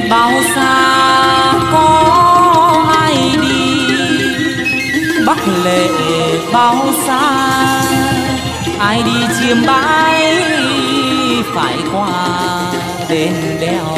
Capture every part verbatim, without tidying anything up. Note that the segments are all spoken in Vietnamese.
bao xa có ai đi, Bắc lệ bao xa ai đi chiêm bái, phải qua đền đèo.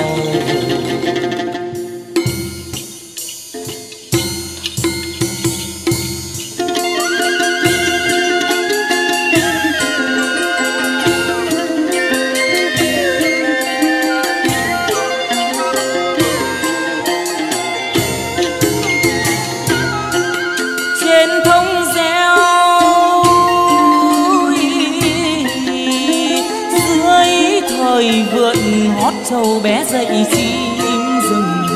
Châu bé dậy chim rừng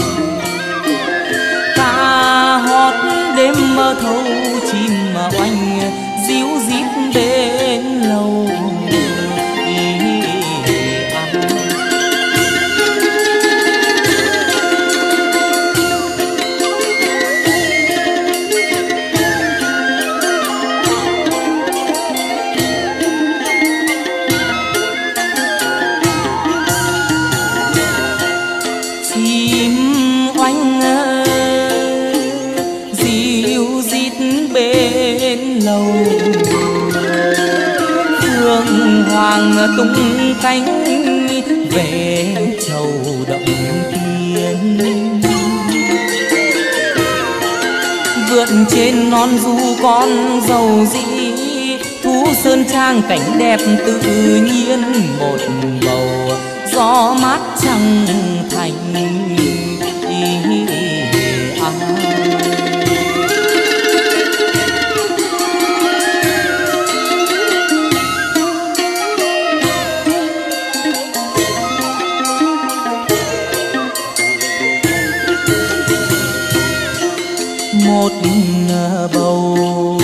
ca hót đêm mơ thâu, chim mà oanh díu dít bên lầu. Hoàng tung cánh về châu động thiên, vượt trên non du con dầu dĩ, thú sơn trang cảnh đẹp tự nhiên, một bầu gió mát trăng thành à. Một bầu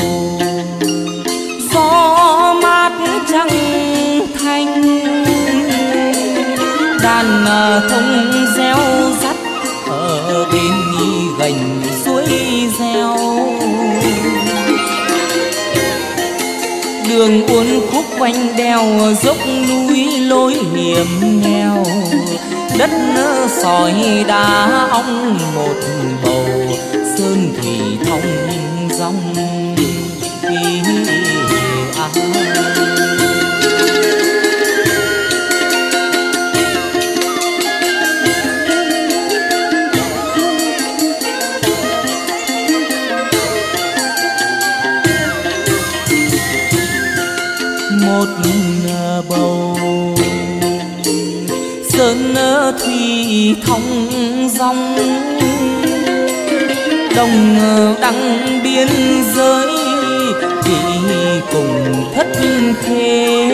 gió mát trăng thanh, đàn thông reo rắt ở bên gành suối reo. Đường uốn khúc quanh đèo, dốc núi lối hiểm nghèo, đất sỏi đá ong một bầu, sơn thủy thông dòng à. Một bầu sơn thủy thông dòng, đồng đăng biên giới thì cùng thất khê.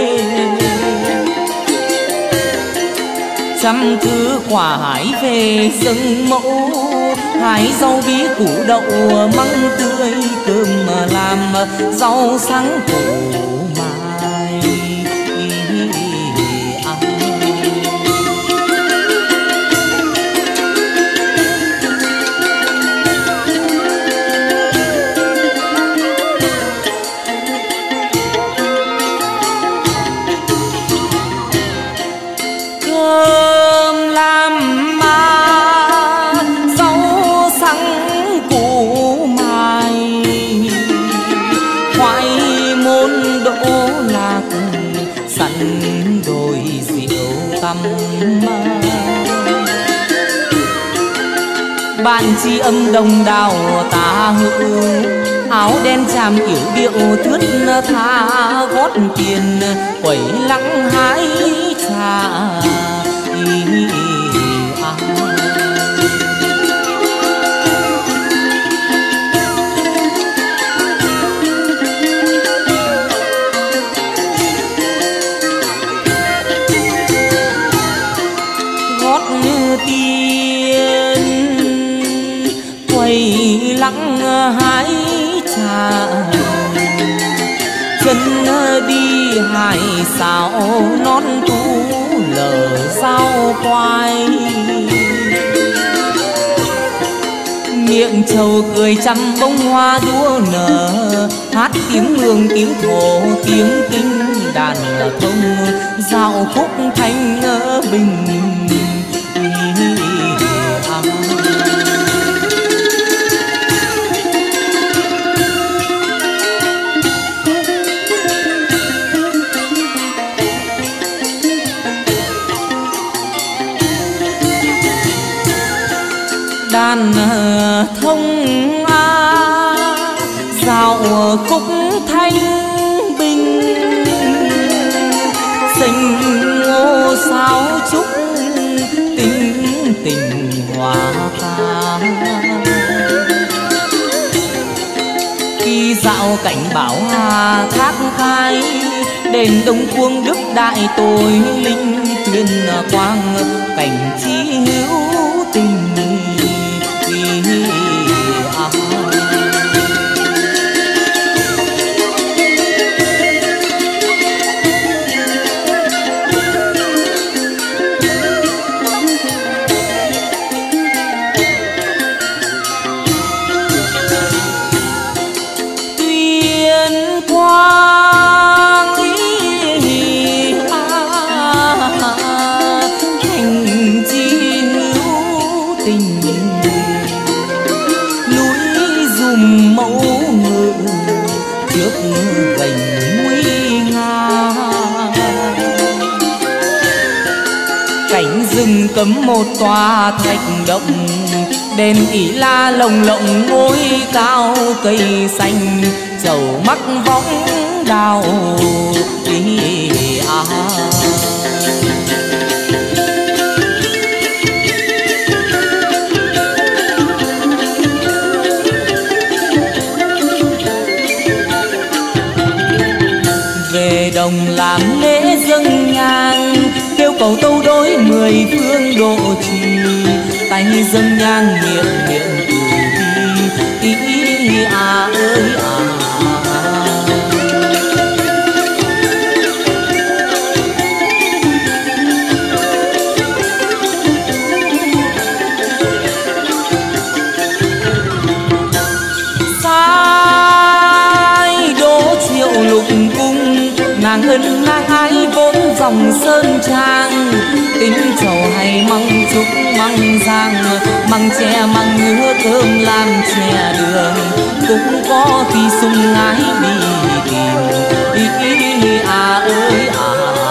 Trăm thứ quả hái về rừng mẫu, hái rau bí củ đậu măng tươi, cơm làm rau sáng củ mai à. Bạn tri âm đồng đào ta hữu, áo đen chàm yểu điệu thướt tha, gót tiền quẩy lắng hái trà à. Gót tiền quẩy lắng hái trà, chân đi hải xảo non tú lở sao quay. Miệng trầu cười trăm bông hoa đua nở, hát tiếng mường tiếng thổ tiếng kinh, đàn thông dạo khúc thanh bình. ngàn thông a dạo khúc thanh bình sinh ngô sao chúc tình tình hoa ca khi dạo cảnh bảo hà thác khai đền đông cuông đức đại tội linh tuyên quang cảnh trí hữu tình vì à. Tuyên quang ý à, thành chi hữu tình núi dùm mẫu ngự trước gành nguy nga cảnh rừng cấm một tòa thạch động đền ỷ la lồng lộng ngôi cao cây xanh chầu mắc võng đào ý à. Về đồng làm lễ dâng nhang kêu cầu tâu đối mười phương độ trì tay dâng nhang miệng miệng từ bi ý à ơi à. Sai đỗ triệu lục cung nàng ân nàng ái vốn dòng sơn trang tính trầu hay măng trúc măng giang măng tre măng ngứa cơm làm chè đường cũng có khi sung ngái đi tìm ý ý à ơi à.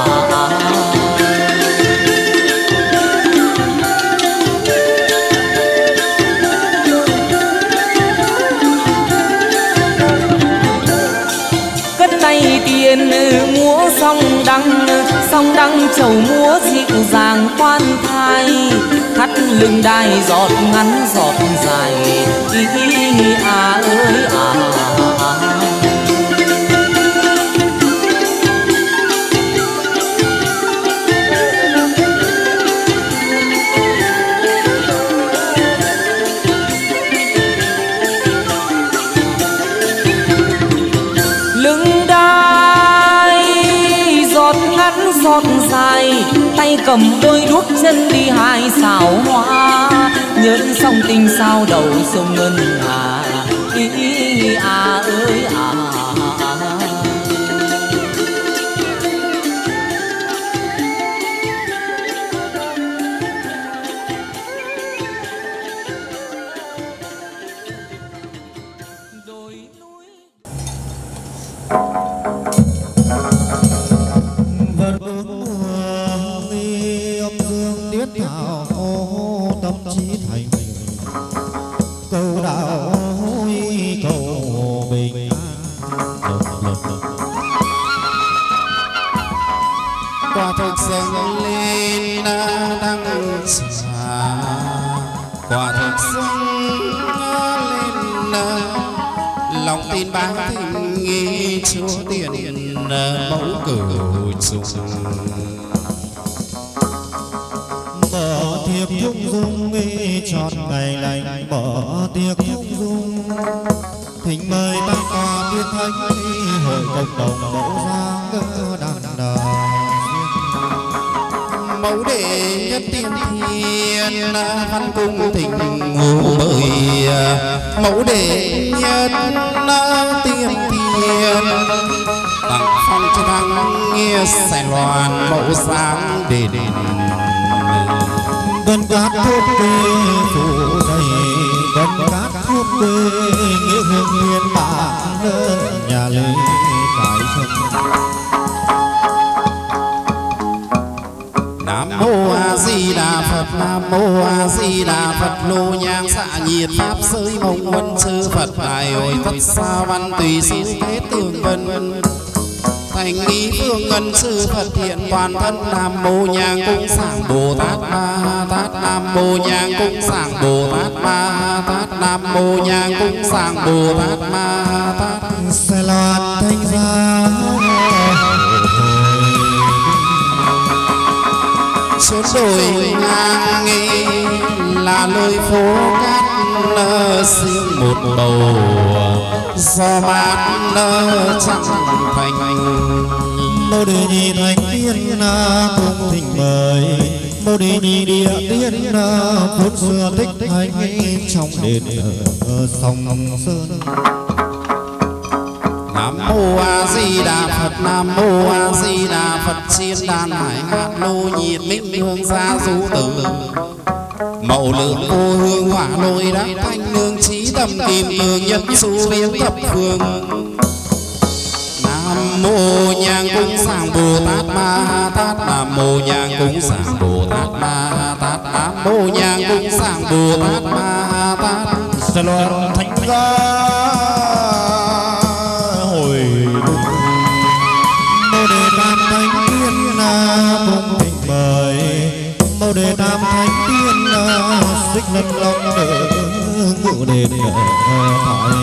Cất tay tiền múa song đăng song đăng chầu múa dịu dàng khoan thai thắt lưng đai giọt ngắn giọt dài ý ý à ơi à. Lưng đai giọt ngắn giọt dài tay cầm đôi đuốc chân đi hai xào hoa nhẫn song tình sao đầu sông ngân hà ý, ý à ơi à. Quả thực dâng lên đăng trà, quả thực dâng lên lòng tin bá tình nghi chúa tiền mẫu cửu trùng. Mở tiệc thung dung nghi trọn ngày lành, mở tiệc thung dung thỉnh mời tăng tòa tiên thánh hội cộng đồng mẫu giang cơ đàn đà. Mẫu đệ nhất tiên thiên văn cung thỉnh ngủ mời, mẫu đệ nhất tiên thiên tặng phong cho thăng nghe sài loan mẫu sáng đền gần các thuốc kê phủ dày, gần các thuốc kê nghĩa hương nguyên bản lớn nhà lấy cái sông. Nam mô A Di Đà Phật. Nam mô A Di Đà Phật. Lô nhang xạ nhiệt pháp giới mong huân sư Phật đại hội thất sa văn tùy sư thế tường vân thành ý phương ngân sư Phật hiện toàn thân. Nam mô nhang cung sảng Bồ Tát Ma Tát. Nam mô nhang cung sảng Bồ Tát Ma Tát. Nam mô nhang cung sảng Bồ Tát Ma Tát. Sẽ loan thanh ra xuống đồi ngang nghi là lối phố cát riêng một bầu gió mát trăng thành. Mô đề nhi thánh tiên cung thỉnh mời Mô đề nhi địa tiên vốn xưa tích thánh trong đền ở sông Sơn. Nam mô A Di Đà Phật. Nam mô A Di Đà Phật. Chiên đàn hải ngạn lô nhiệt minh hương gia du tử mậu lượng vô hương hỏa lôi đắc thanh nương trí tâm kim cương nhất số biến thập phương. Nam mô nhang cung sảng Bồ Tát Ma Tát. Nam mô nhang cung sảng Bồ Tát Ma Tát. Nam mô nhang cung sảng Bồ Tát Ma Tát. Sẽ loan thanh ra hồi Mô đề tam thánh tiên cung thỉnh mời Mô đề tam thánh tiên xích lân long đỡ ngự đền hỏi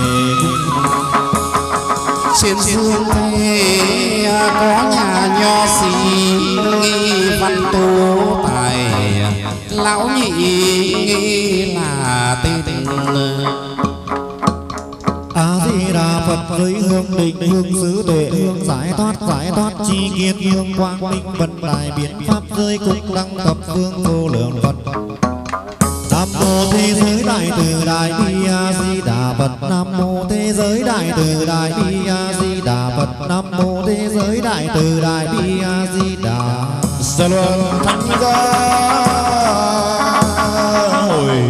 trên dương thế có nhà nho sĩ nghi văn tu tài lão nhị nghi là tên A Di Đà Phật với hương định hương xứ tuệ hương giải thoát giải thoát chi kiến hương quang minh vận đại biến pháp giới cung đăng thập phương vô lượng Phật. Nam mô thế giới đại từ đại bi A Di Đà Phật. Nam mô thế giới đại từ đại bi A Di Đà Phật. Nam mô thế giới đại từ đại bi A Di Đà. Sẽ loan thanh ra hồi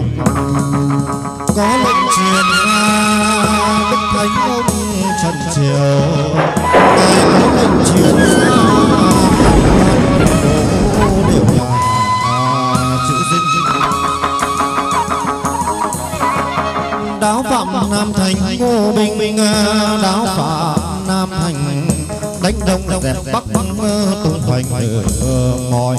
có lệnh truyền ra đức thánh ông trần triều ngài có lệnh truyền ra đều là chữ dinh. Đáo phạm Nam Thành Ngô Bình đáo phạm Nam Thành đánh đông dẹp bắc tung hoành ở mọi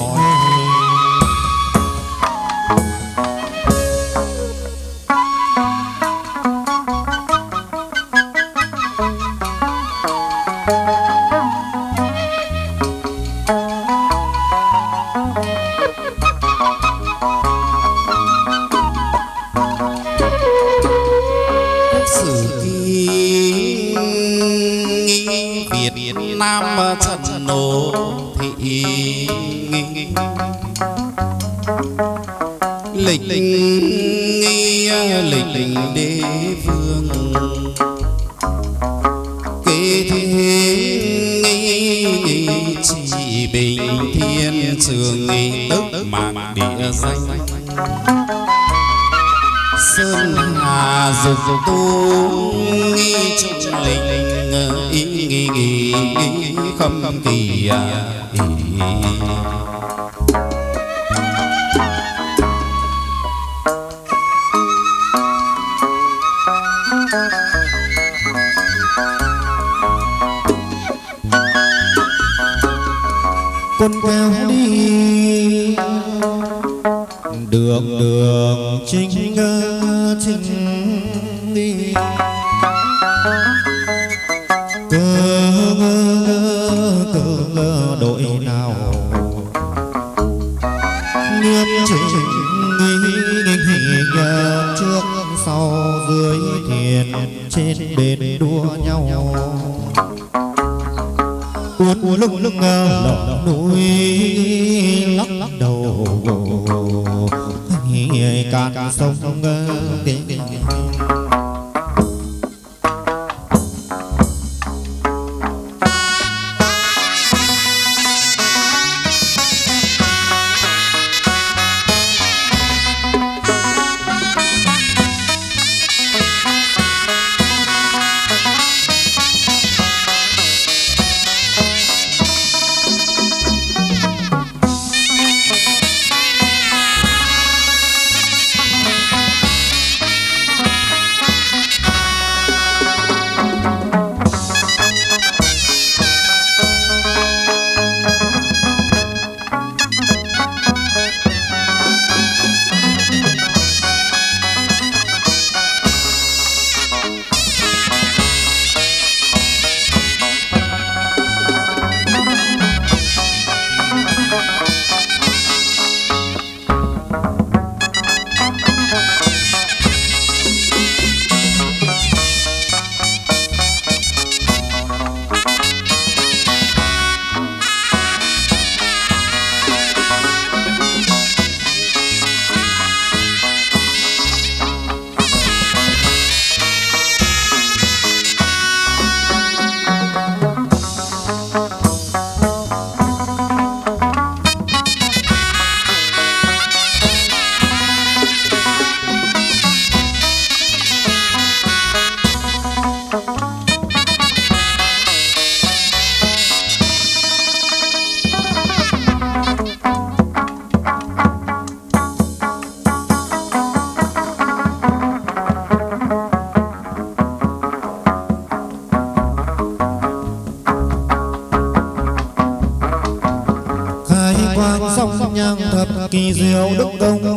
Nam Trần Nô Thị lịch nghi lịch đế vương kế thế nghi chỉ bình thiên trường nghi tức mạng địa danh sơn hà dục tu nghi trùng linh ý nghi nghi khâm kỳ ý. Quân kéo đi đường đường chính chính đi cơ cơ đội nào nghiêm chỉnh trước sau dưới thiền trên bên đua nhau uốn lưng lưng lỏng núi lắc lắc đầu cạn sông tiếng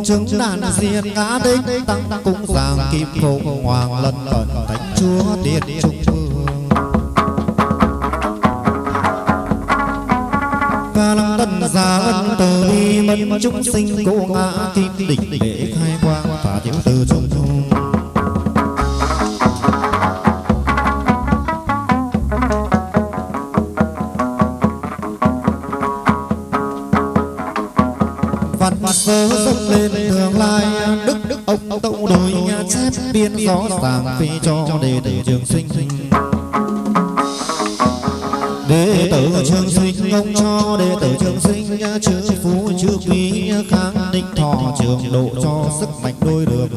chứng đàn diệt ngã đích tăng cung giảng kim phụng hoàng lân cận thánh chúa điện trung ương ca lăng tân gia ân từ bi mẫn chúng sinh cô ngã kim đỉnh để khai quang phả thiếu từ trung trung sơ dâng lên tương lai đức đức ông tậu đôi nhà chép biên rõ ràng phi cho đệ tử trường sinh đệ tử trường sinh ông cho đệ tử trường sinh chữ phú chữ quý kháng định thọ trường độ cho sức mạnh đôi đường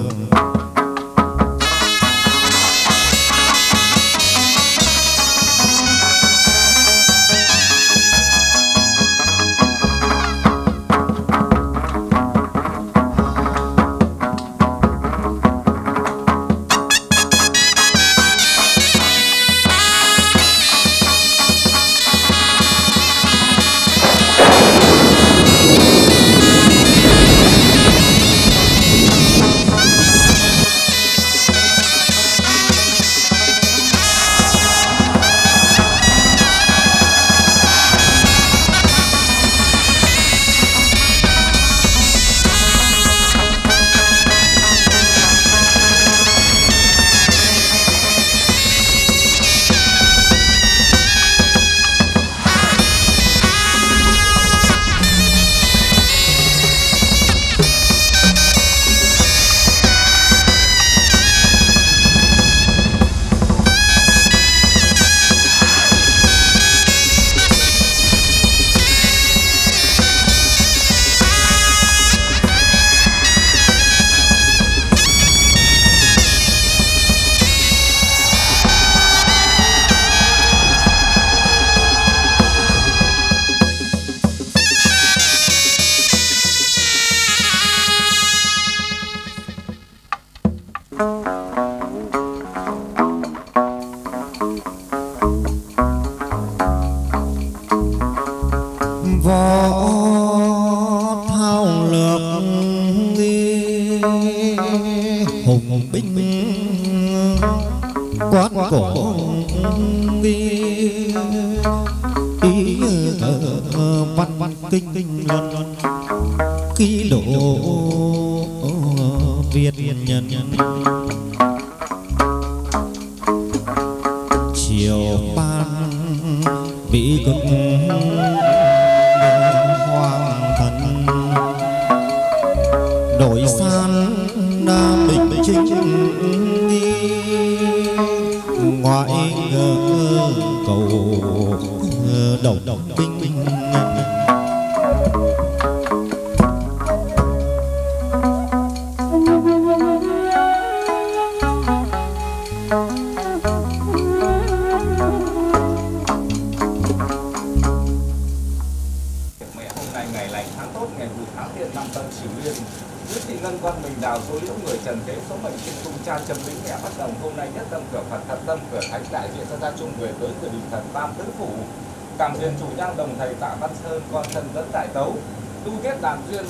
Cảm duyên chủ nhang đồng thầy Tạ Văn Sơn con thân dẫn đại tấu tu ghét đàn duyên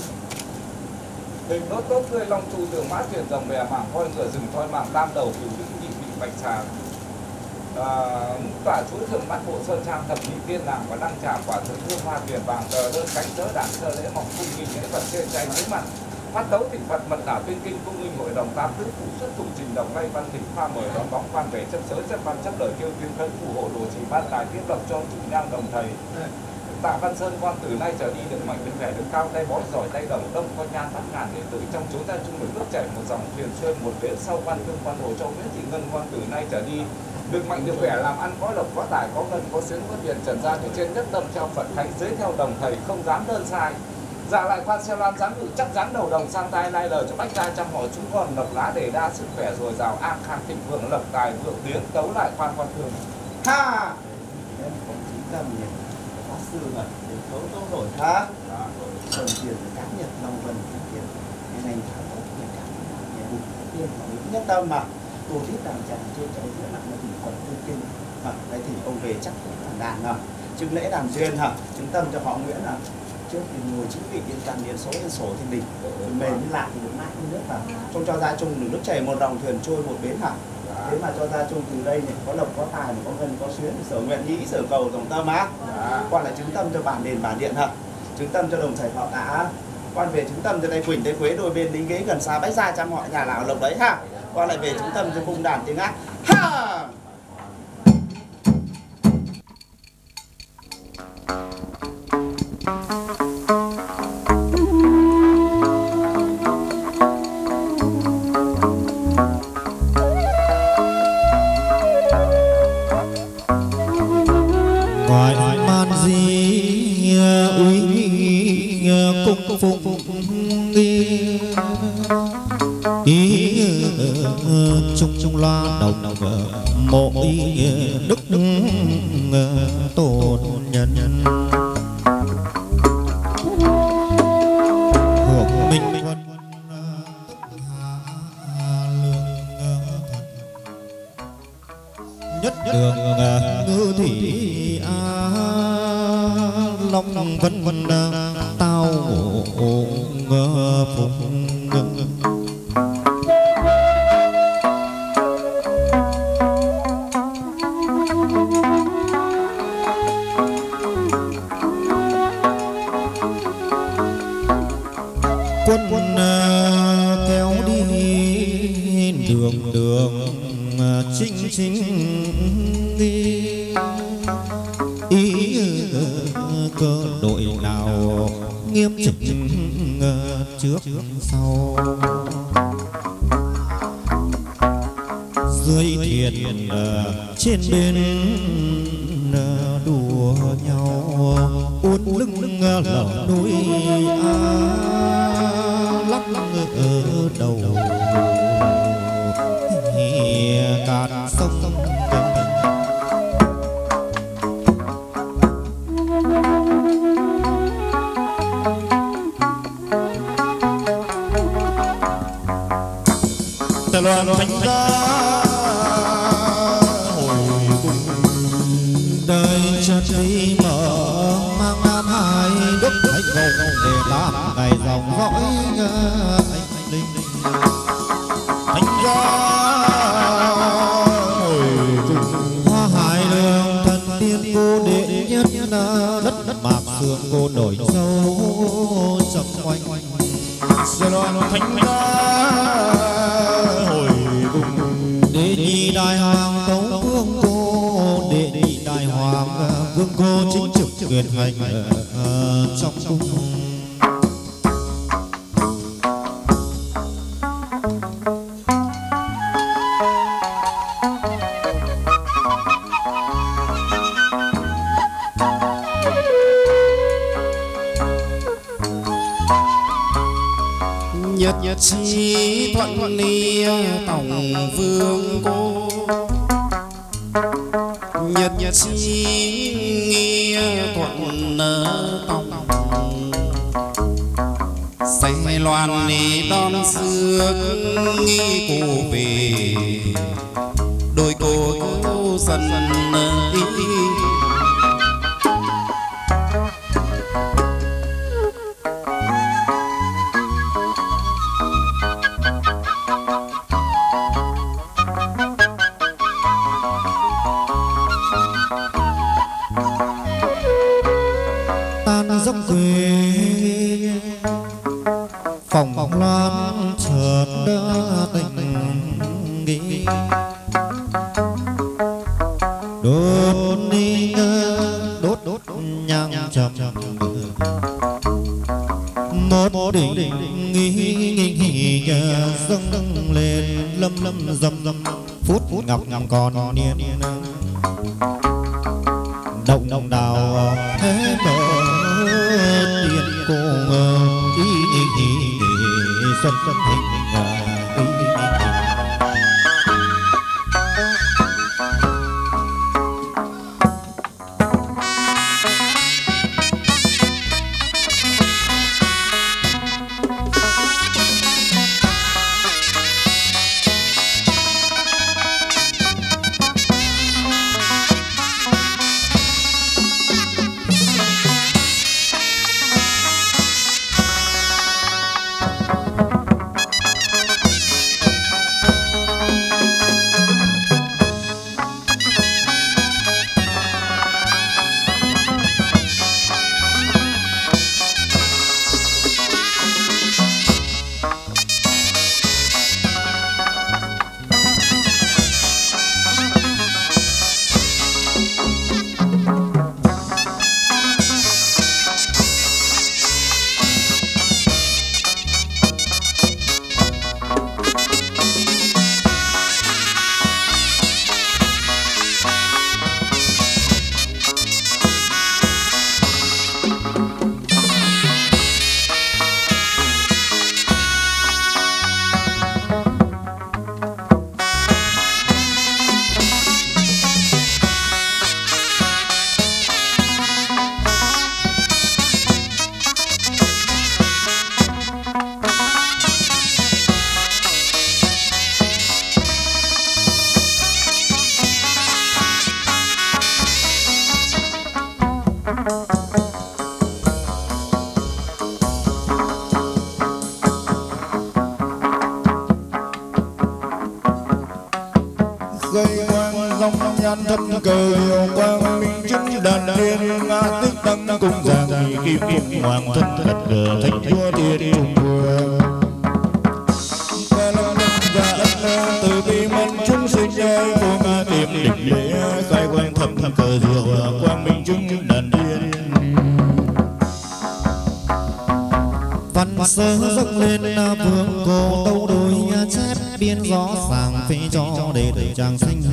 hình nốt tốt tươi long chu tường mã truyền dòng bè mảng voi ngựa rừng thoi mảng tam đầu cửu vĩnh nhị vị bạch xà tỏa chúa thường mắt bộ sơn trang thập nhị tiên nàng và đăng trà quả thực hương hoa tiền vàng tờ đơn cánh tớ đàn sơ lễ mọc cung nghìn lễ vật trên tranh dưới mặt phát tấu thịnh Phật mật đảo tuyên kinh cung minh hội đồng tam tứ phủ xuất thủ trình đồng lay văn thịnh pha mời đón bóng quan về chấp sớ chấp văn chấp lời kêu tuyên khấn phù hộ đồ trì ban tài tiếp lộc cho chủ nhang đồng thầy Tạ Văn Sơn quan từ nay trở đi được mạnh được vẻ được cao tay bói giỏi tay đồng đông con nhan bắt ngàn đệ tử trong chốn gia chung được nước chảy một dòng thuyền xuyên một bến sau văn thương quan hồ châu Nguyễn Thị Ngân quan từ nay trở đi được mạnh được vẻ làm ăn có lộc có tài có ngân có xuyến có tiền trần gian ở trên nhất tâm theo Phật thánh dưới theo đồng thầy không dám đơn sai. Dạ lại quan xe loan dám ngự chắc dáng đầu đồng sang tay nay lời cho bách gia trăm họ chúng còn lộc lá để đa sức khỏe dồi dào an khang thịnh vượng lộc tài vượng tiếng tấu lại quan quan thường ha sư mà để tấu tấu nổi ha đồng tiền cá nhật long vân tiền ngày này tháng tốt ngày cả ngày bụng tiên và nhất tâm mà tu thiết đàn tràng trên cháu giữa nặng nó thì còn tư kinh mà đây thì ông về chắc cũng là đàn à chứng lễ đàn duyên hả chứng tâm cho họ Nguyễn là trước thì ngồi chính vị điện căn điện số điện sổ thiên đình phần mềm như lạc thì được mãi như nước vào trong cho gia chung nước chảy một dòng thuyền trôi một bến hả. Thế mà cho gia chung từ đây này có lộc có tài có ngân có xuyến sở nguyện nghĩ sở cầu dòng tâm á, quan lại chứng tâm cho bản đền bản điện hả, chứng tâm cho đồng thầy họ đã, quan về chứng tâm cho tay Quỳnh tay Quế đôi bên lính ghế gần xa bách gia trăm họ nhà nào lộc đấy ha, quan lại về chứng tâm cho cung đàn tiếng ác ha. Trung trung loa đầu mỗi đức tôn nhân hưởng minh quân nhất đường ngư thủy a long vân vân tao ngộ phục quân kéo đi đường đường chính chính đi ý cơ đội nào nghiêm chỉnh trước sau dưới thuyền trên bên đùa nhau uốn lưng lở núi lắc ở đầu cạn sông tề loan thành ra hồi cùng đời chân đi mở mang nam hai đức hạnh cầu để làm ngày dòng dõi anh linh thành ra hồi cùng hoa hải đường thần tiên cô đệ nhất đất đất mạc xương cô đổi dâu chậm oanh giờ loan thành ra hồi cùng để đi đại hoàng tấu vương cô để đi đại hoàng vương cô chính trực quyền hành trong cung nhất nhất chi thuận ly tổng vương cô nhất nhất chi nghĩa thuận tổng say loan đi đón xưa nghi cô về đôi cô cứu dần ý dốc quê phòng phòng loan chợt đã tình nghĩ đốt đi đốt đốt nhang trầm một đỉnh nghi nghi nghi dâng lên lâm lâm dầm dầm phút ngọc ngọc còn niên động động đào thế mở tiền cô ý xuân xuân hình dòng nhan thấp cờ hiệu quang minh chứng đàn liên nga tích tăng cùng giang kim kim hoàng thân thật cờ thánh chúa thiên trung vương ca lâm lâm gia ân từ bi mân chúng sinh nhai của nga tìm định lễ khai quang thầm thầm cờ hiệu quang minh chứng đàn liên văn sơ dâng lên vương cổ tâu đôi chép biên gió sàng phê cho để đời trang sinh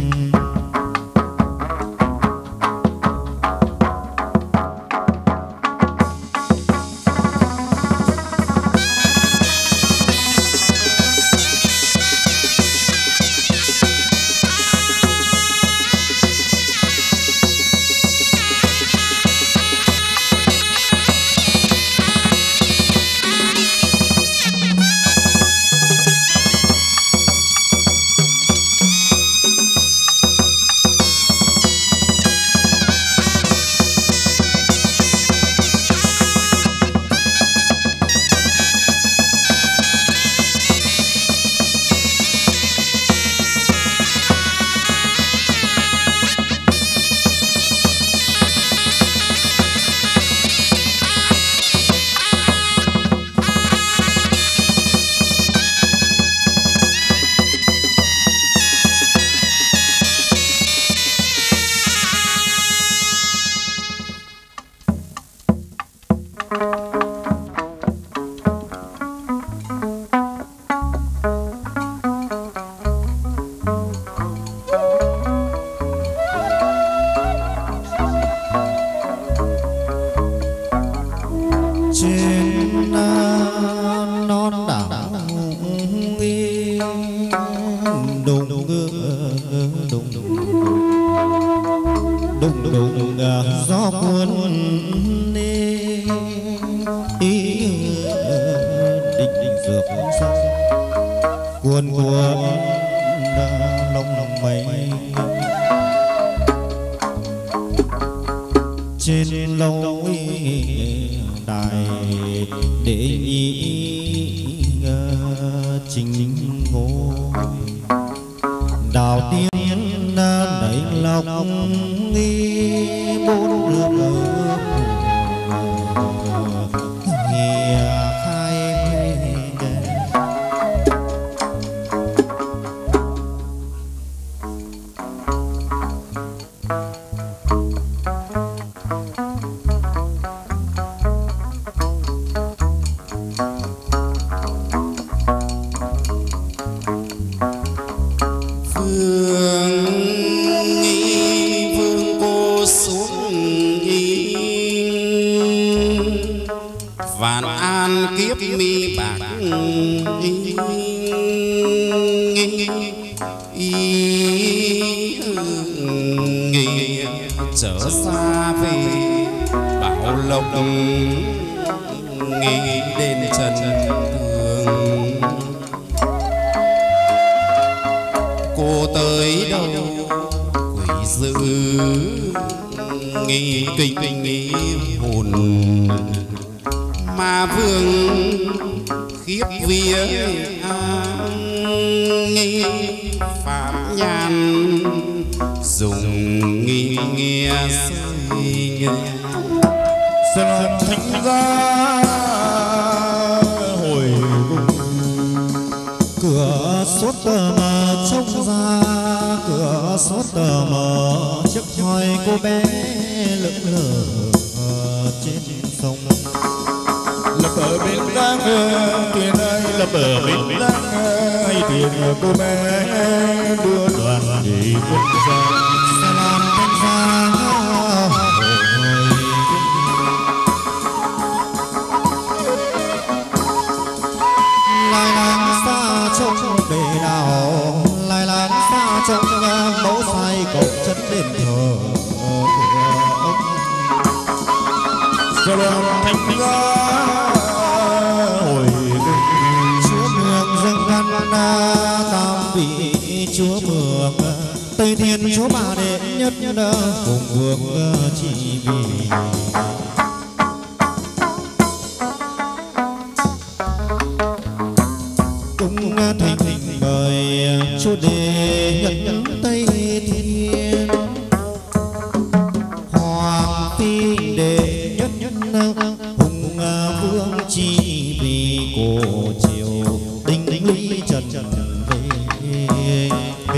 cung thành mời chúa đề nhận tây thiên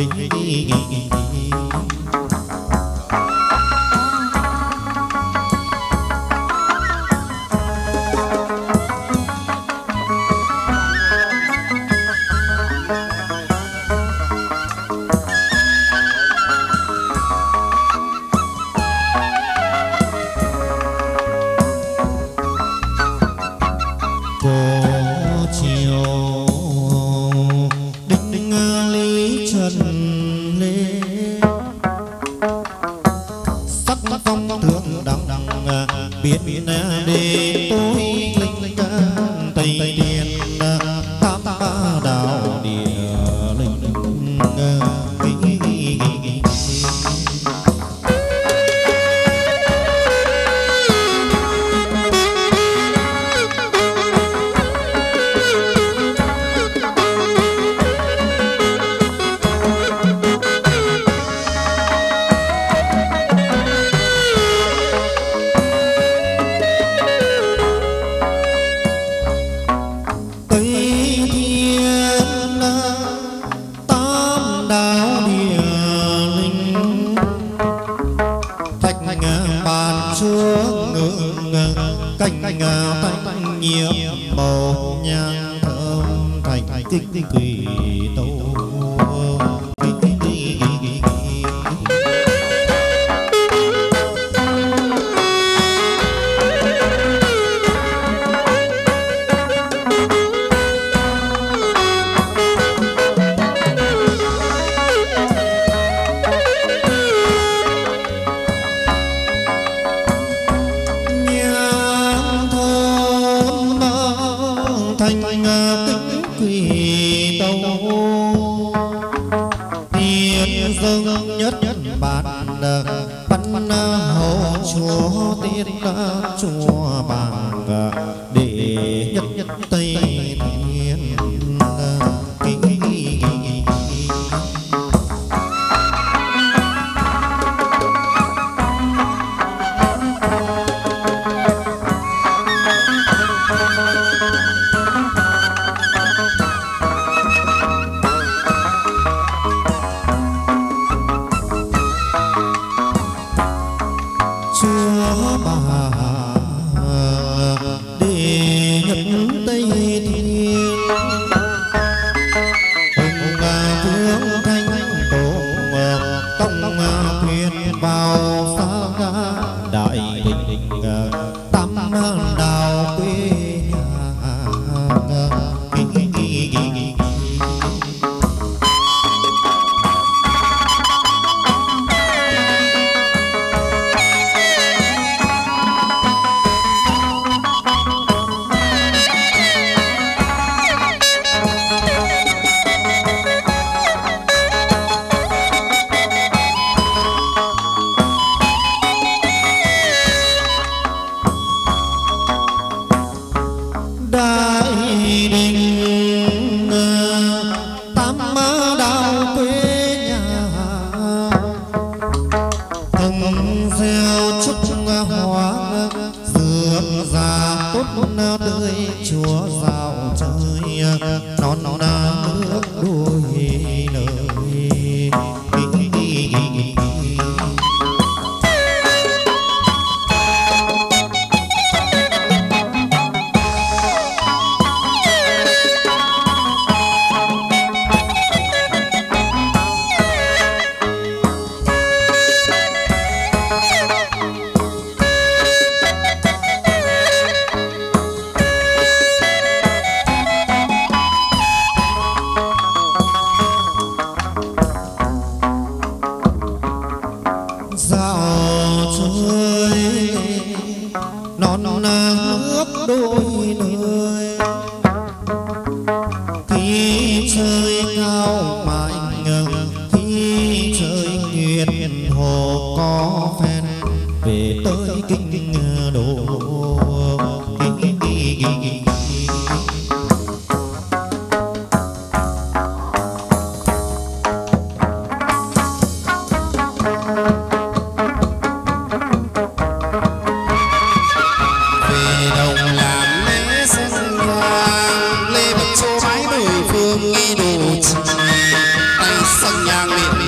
Sang nhang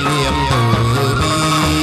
niệm từ bi.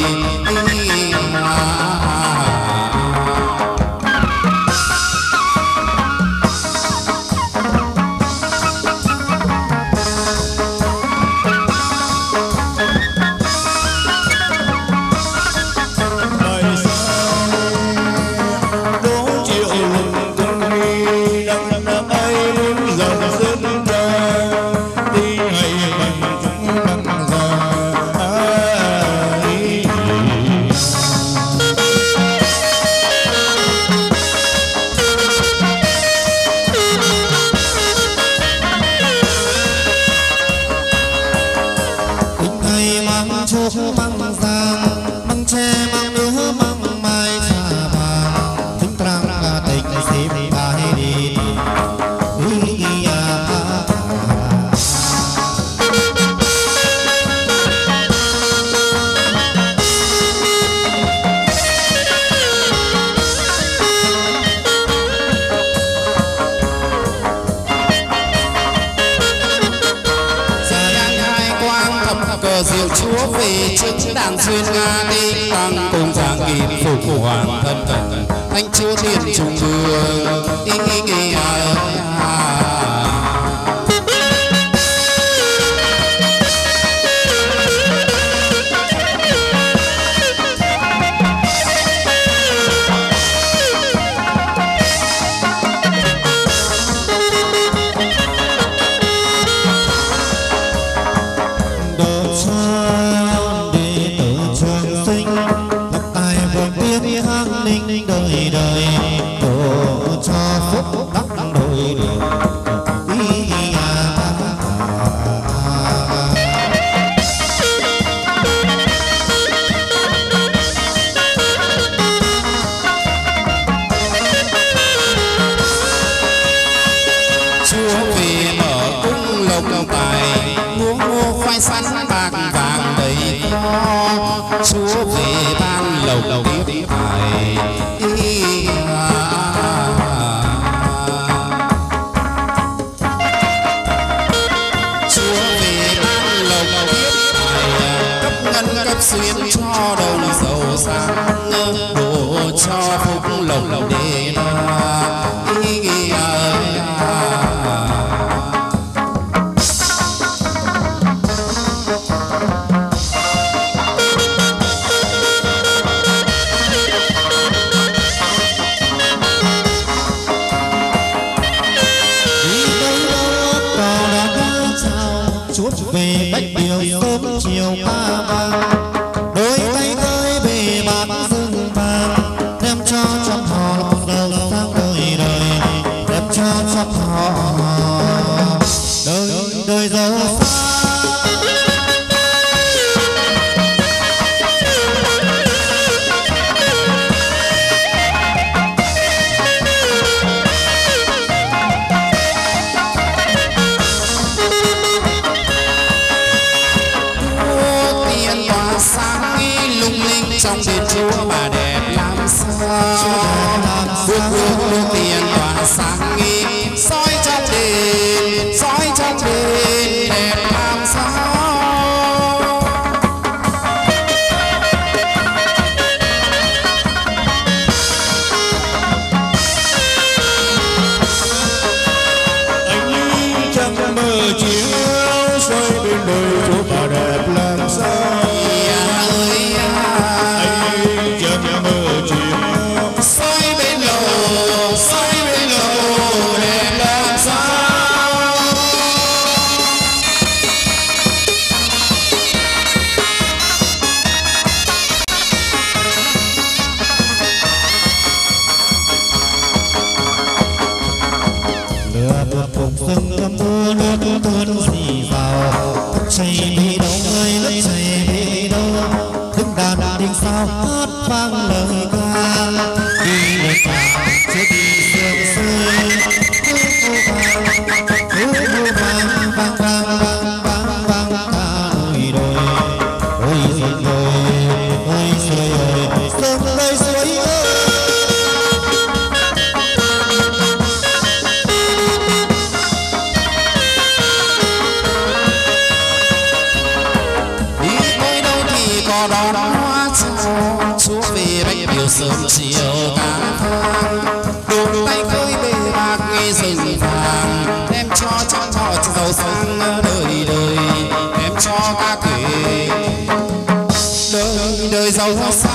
Diệu Chúa về trước đàn duyên Nga đi tăng cùng giảng nghiệp phục hoàng thân cận Thánh Chúa Thiên Trung Vương ý nghĩa đời đời đổ cho phúc đắc đôi đường ý Chúa về mở cung lộc tài mua mua khoai sắn bạc vàng đầy kho Chúa về ban lộc tiếp tài cấp xuyên cho đồng giàu sang đổ cho phúc lộc để ý nghĩa về bách điều sớm chiều ba vàng đôi tay gơi bề bạc rừng vàng đem cho trăm họ giàu sang đời đời đem cho trăm họ đời đời giàu trong đền Chúa mà đẹp làm sao bước bước bước tiền tỏa sáng nghi soi trong đền soi trong đền đẹp làm sao anh chẳng mơ chiếu soi bên đời Chúa mà đẹp làm sao rừng mưa nước tuôn xì vào chảy đi đâu ơi đất chảy đi đâu đứng đàn đình sao hát vang lời ca đi lời ca chưa đi sương rơi cứ vang vang vang vang vang vang vang ca ôi đôi ôi rồi ôi rồi ôi sương rơi suối ơi đi sớm chiều cá thang đôi tay khơi bề bạc nghi rừng vàng đem cho trong họ giàu sang đời đời đem cho ca kể đời đời giàu sang.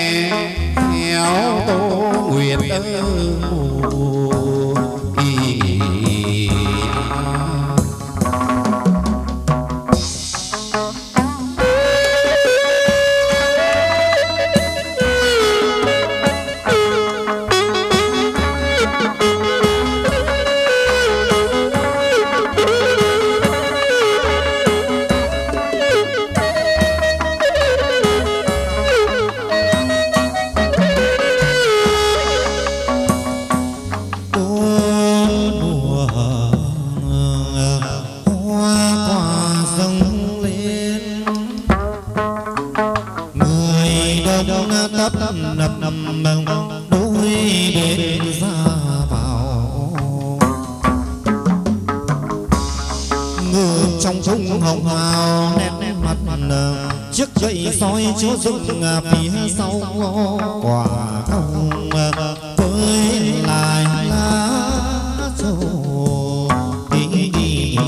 Nguyệt ơi đôi bên ra vào ngược trong thung hồng hào nét mặt chiếc gậy soi chiếu rụng phía sau quả thông với lại lá trầu đi đi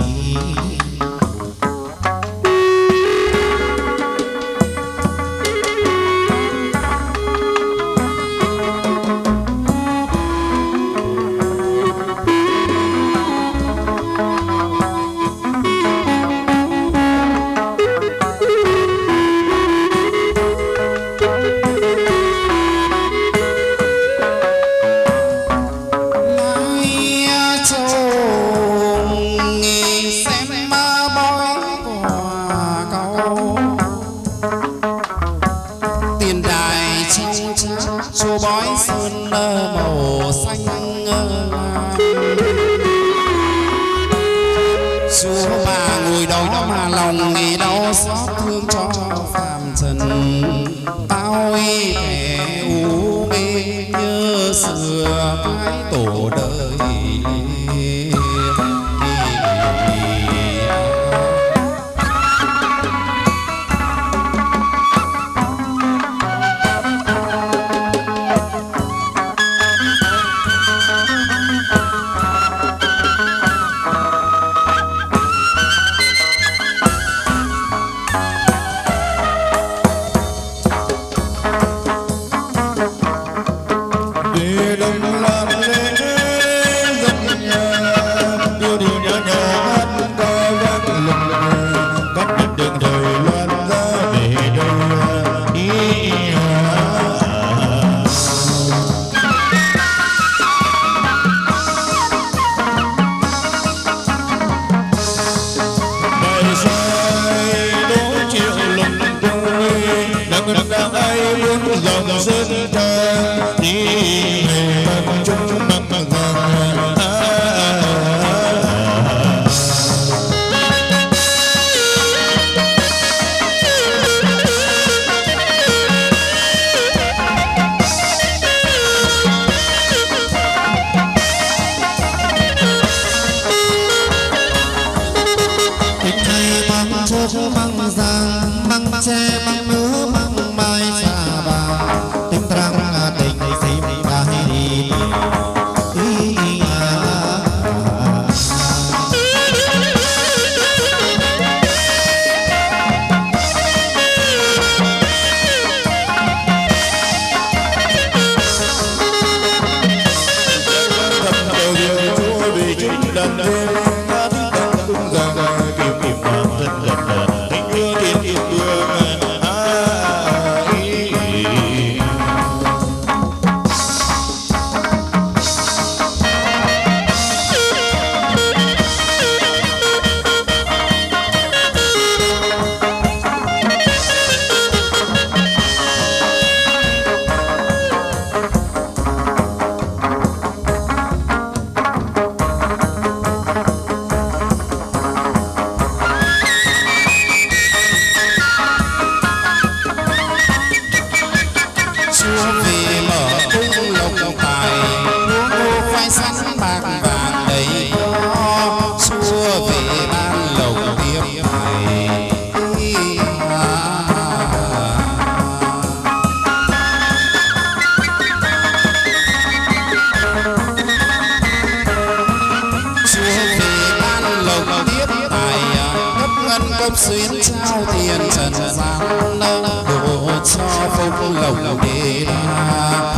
xuyến trao tiền trần gian đổ cho phúc lộc đế đa.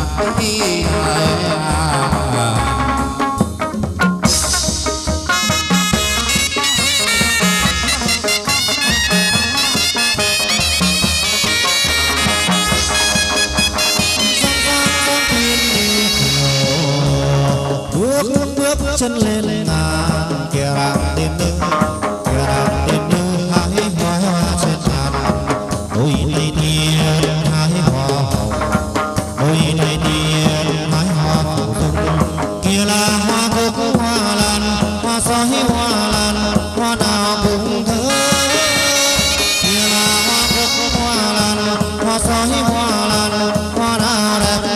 bước bước chân lên ngàn kìa rạng tiên nữ kìa rạng tiên nữ hái hoa hoa trên ngàn đôi tay tiên hái hoa hồng đôi tay tiên hái hoa phủ dung kia là hoa cúc hoa lan hoa sói hoa lan hoa nào cũng thơm kia là hoa cúc hoa lan hoa sói hoa lan hoa nào đẹp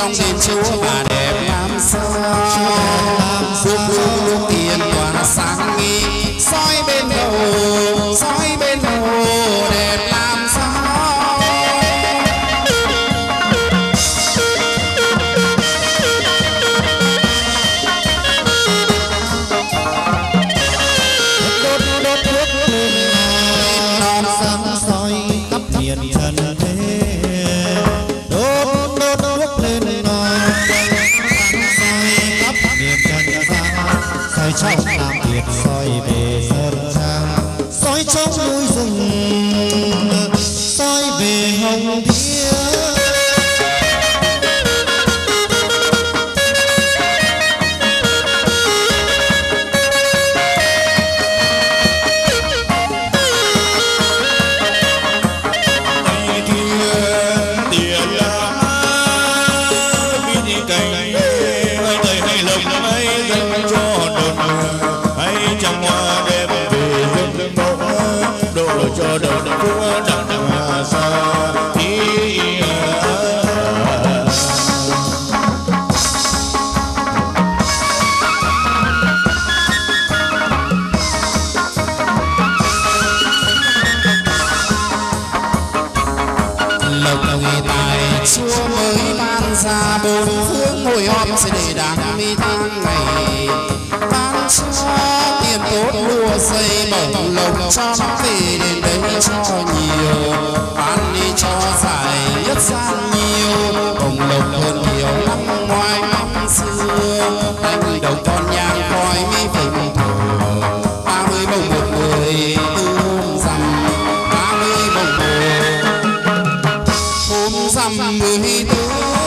trong đêm chúa bà đẹp làm sao phước hương lúc tiền tỏa sáng nghi soi bên đầu soi bên đầu đẹp làm sao đốt đốt thuốc lên non sáng soi khắp thiền trần thế đốt đốt thuốc lên non sáng soi khắp thiền trần gian soi trong làm việc soi về sơn trang soi trong núi rừng soi về hồng thiên cho đời của đặng hà sa lộc người tài chúa mới ban ra bốn phương ngồi họp sẽ để đàn mi tháng ngày ban cho tiền tốt mua xây bổng lộc cho về đến đây cho nhiều ban đi cho giải nhất gian nhiều bổng lộc hơn nhiều năm ngoái năm xưa anh đầu con nhang coi mi phình thổ ba mươi bổng một người ôm rằm ba mươi bổng một ôm rằm mười tư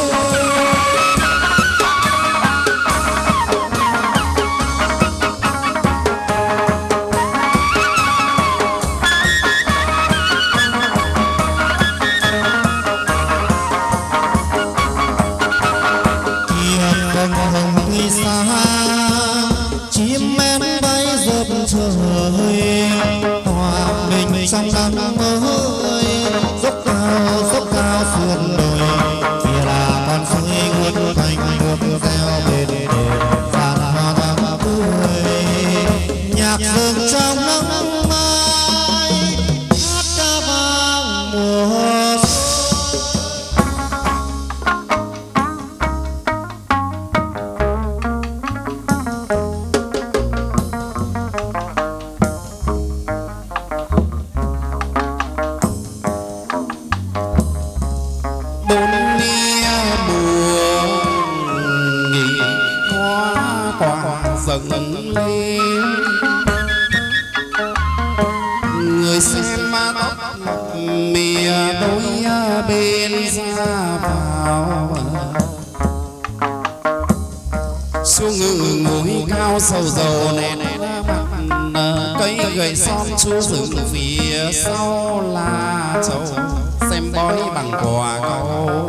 trong năm mới dốc cao dốc cao sườn đồi kia là con suối nguồn thành nước reo bên đền gian hoa thắm tươi nhạc rừng trong nắng mai hát ca vang mùa dâng lên người xem tóc mìa đôi bên ra vào xuống ngự ngồi cao sầu dầu nén mặt cây gậy son chúa rừng phía sau là châu xem bói bằng quả câu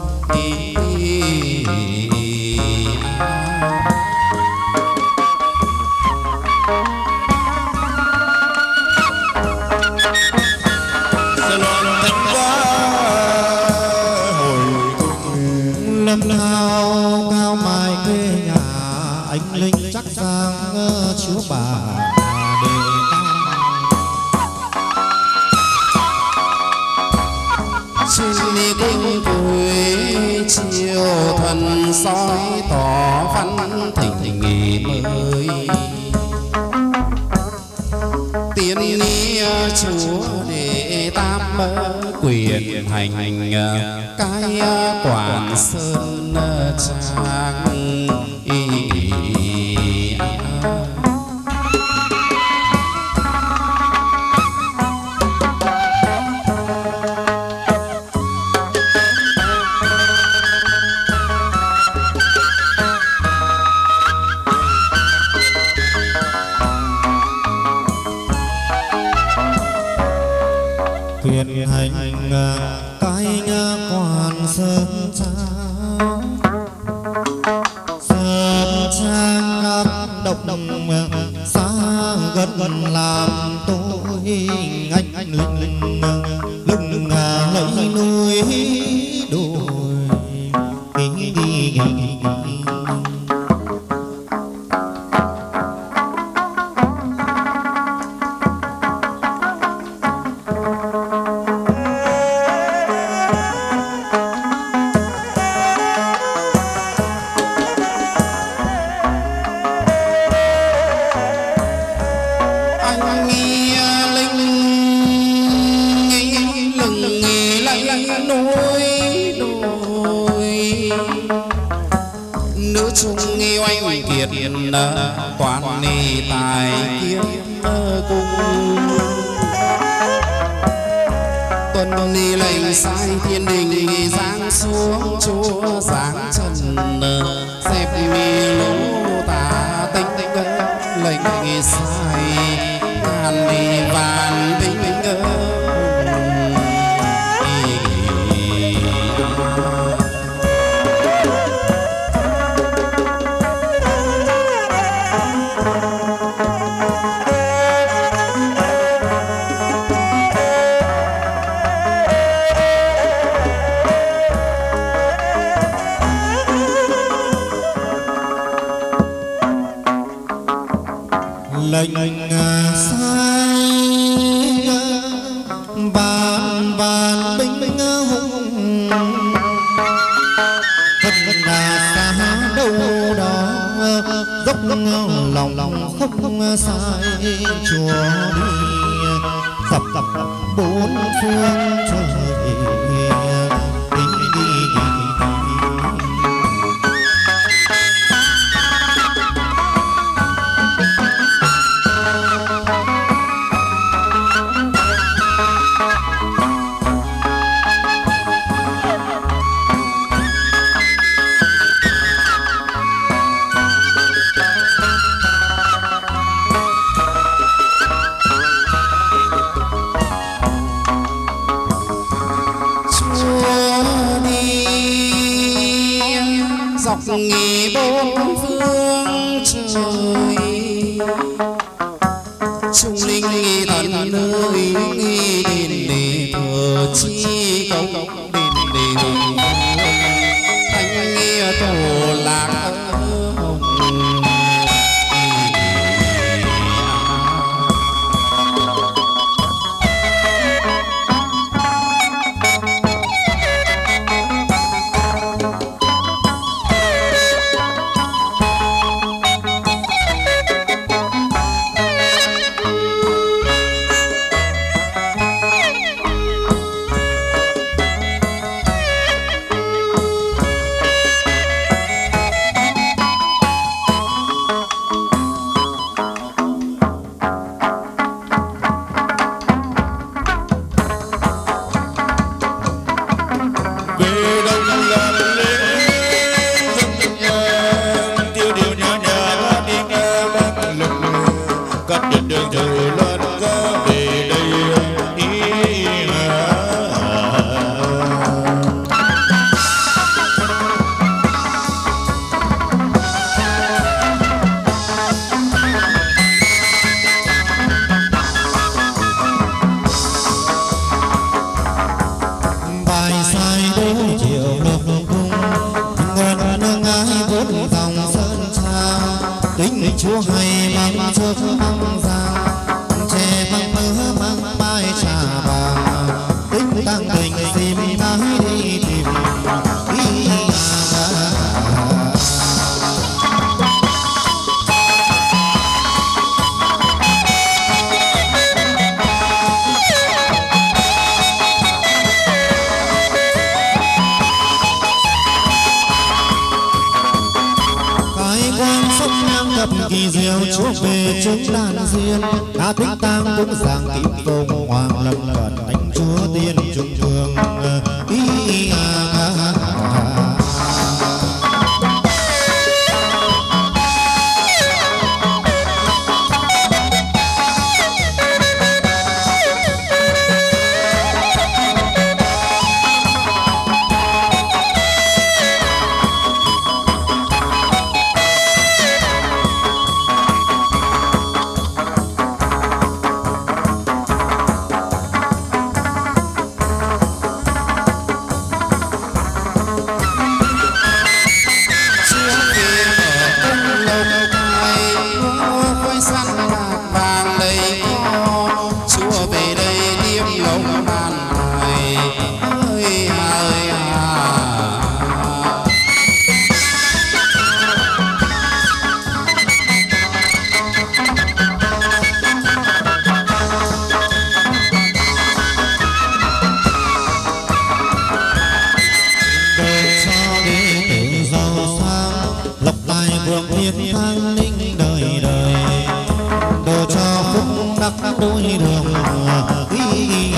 năm nào cao mai quê nhà anh linh chắc giang chúa bà đề trên đi kinh tuổi chiều thần soi tỏ văn thỉnh nghỉ mới tiến ni chúa để tam quyền hành cái quản sơn trang quyền hành cái quan sơn trang sơn trang ngập độc đồng xa gần gần làm tôi anh anh linh lưng lấy núi đồi đôi đôi nữ trung nghi oanh kiệt toàn ni tài kiếm cung tuần ni lệnh sai thiên đình giáng xuống chúa giáng trần xếp mi lỗ tà tinh lệnh sai ngàn ni vạn tinh lệnh sai vạn vạn binh hùng thật là xa đâu đó dốc lòng lòng không sai chùa đi dập dập bốn phương trời đi đi đi nghỉ bốn phương trời trung linh nghi thần nơi nghi đền để thờ chi công đền để hùng thanh nghĩa tổ lạc chúa hay mang trước mang ra che mang mưa mang mai trà vàng tính tăng tình tìm tới đi tìm đi kỳ diệu chúa về chúng đàn diên đã tích tang cũng giảng kim công hoàng lâm cận đánh chúa tiên trung thương ý hưởng thiên thang linh đời đời, đồ cho phúc đắc đôi đường ghi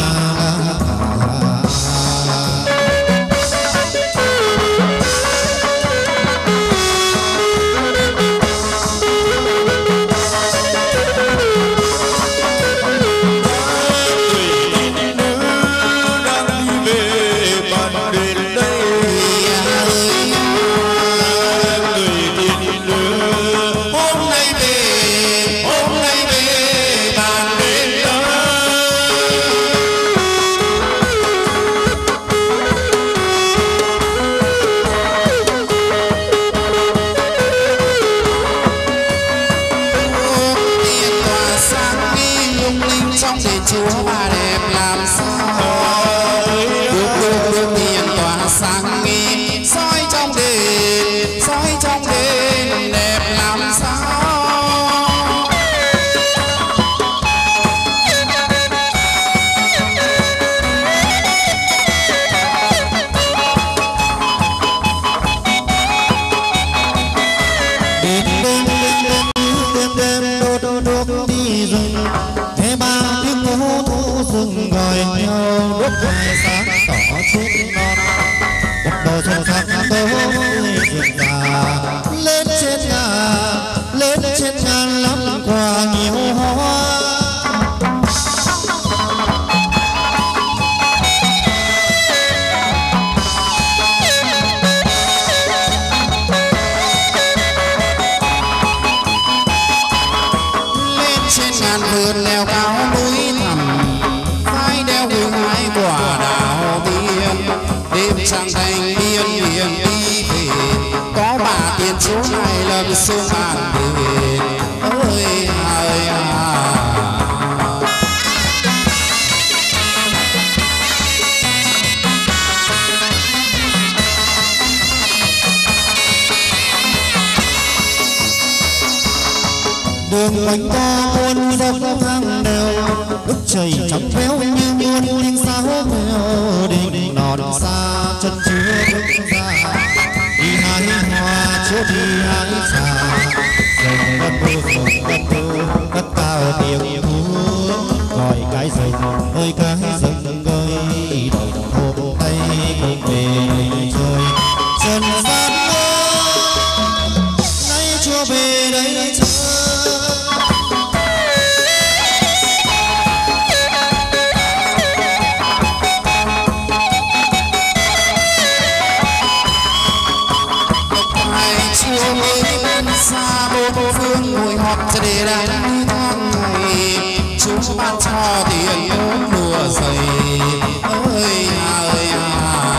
đường quanh co muôn dốc thang đều, nước chảy trong véo như muôn tiếng sáo mèo, đỉnh non xa chân chưa bước ra, đi hai hoa chiếu đi hai xa, rừng đất mưa rừng đất mưa đất cao tiếng thú, gọi cái rừng ơi cái rừng ơi, đời đồng hồ tay cùng về chơi, trần gian ơi nay chưa về đây chơi. Xa bốn phương ngồi họp cho để đánh tháng ngày, chúng ban cho tiền bốn mùa dày ơi à ơi à.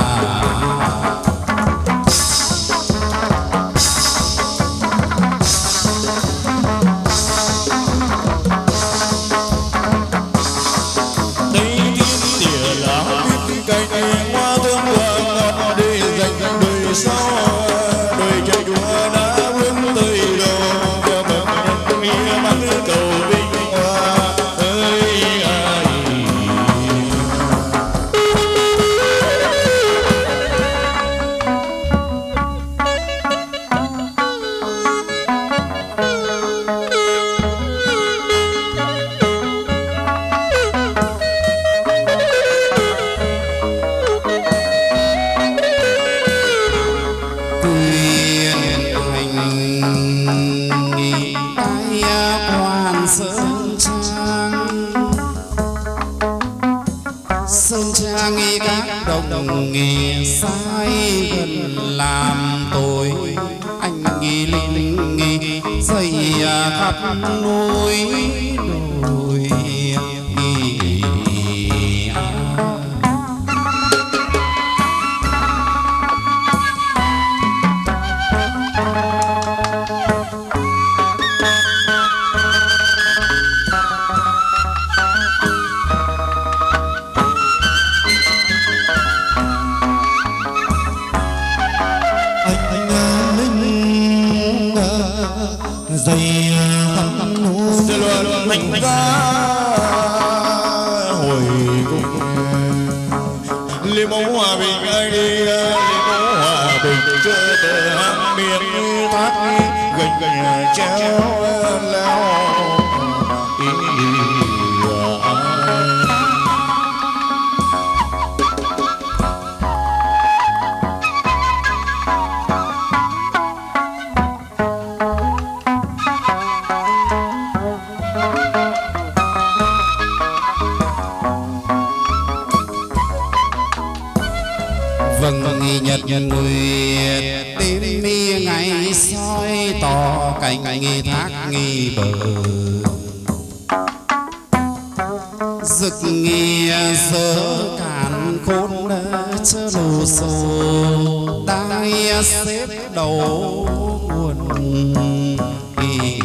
đây thiên địa là biết cành hoa thơm ngọt ngọt để dành đời sau, đời trai đùa đã cầu vinh hoa ơi ai. Sơn Trang Sơn Trang nghi các đồng nghề sai gần làm tội, anh nghi linh nghi dày khắp núi đồi. dây thắm núi sẽ luôn mạnh ca hồi cung liêm mẫu hòa bình ai đi liêm mẫu hòa bình chưa tờ hàng miền thác gành treo leo nhật nguyệt đêm mi ngày soi tỏ cảnh nghi thác nghi bờ rực nghìa dở cạn khôn chớ lù xô tai xếp đầu buồn kỳ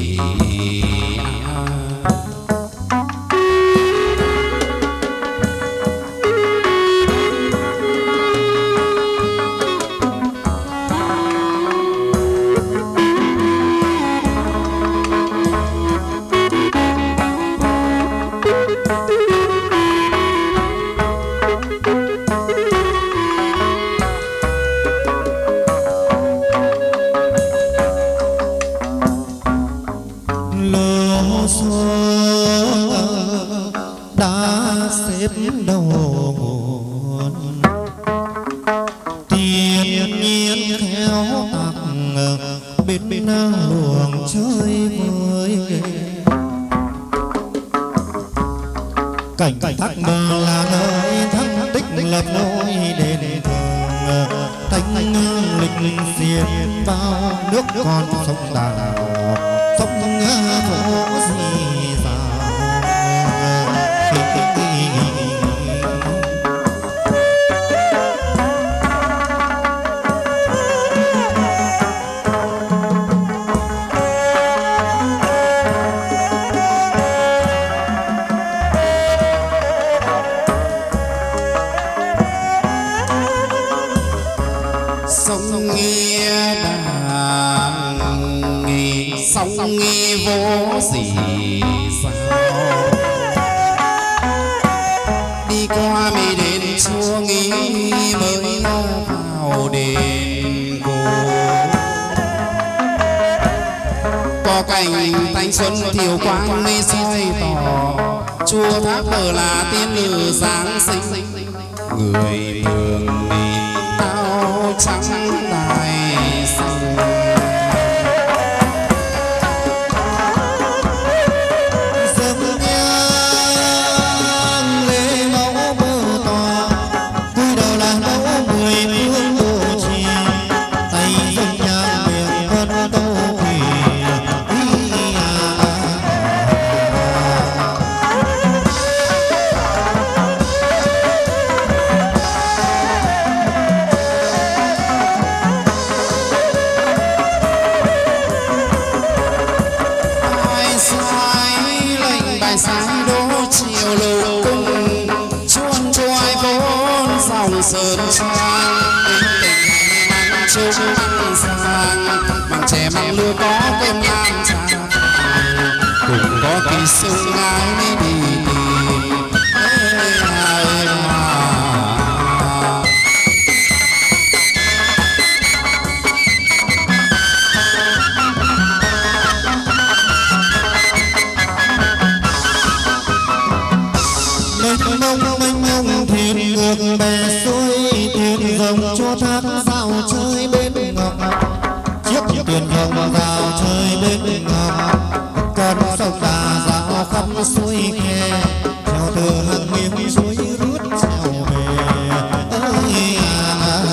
cảnh thác bờ là nơi thắng tích lập nối đền thờ thanh lịch xiên vào nước con sông đào sông phố gì sông nghi vô gì sao đi qua mi đến chùa nghi mới vào đền cô có cảnh thanh xuân thiều quang mây soi tỏ chùa tháp bờ là tiên nữ giáng sinh người thường đi áo trắng tài xanh sơn trang tình tình chung sang bằng trẻ mang lưa có cơm lam trà cùng có kỳ sung ái đi ngược bè xuôi thuyền rồng cho thác dạo chơi bên ngọc chiếc thuyền rồng dạo chơi bên ngọc con sông đà dạo khắp xuôi khe theo từ hàng miếng suối rút trèo về ơi à.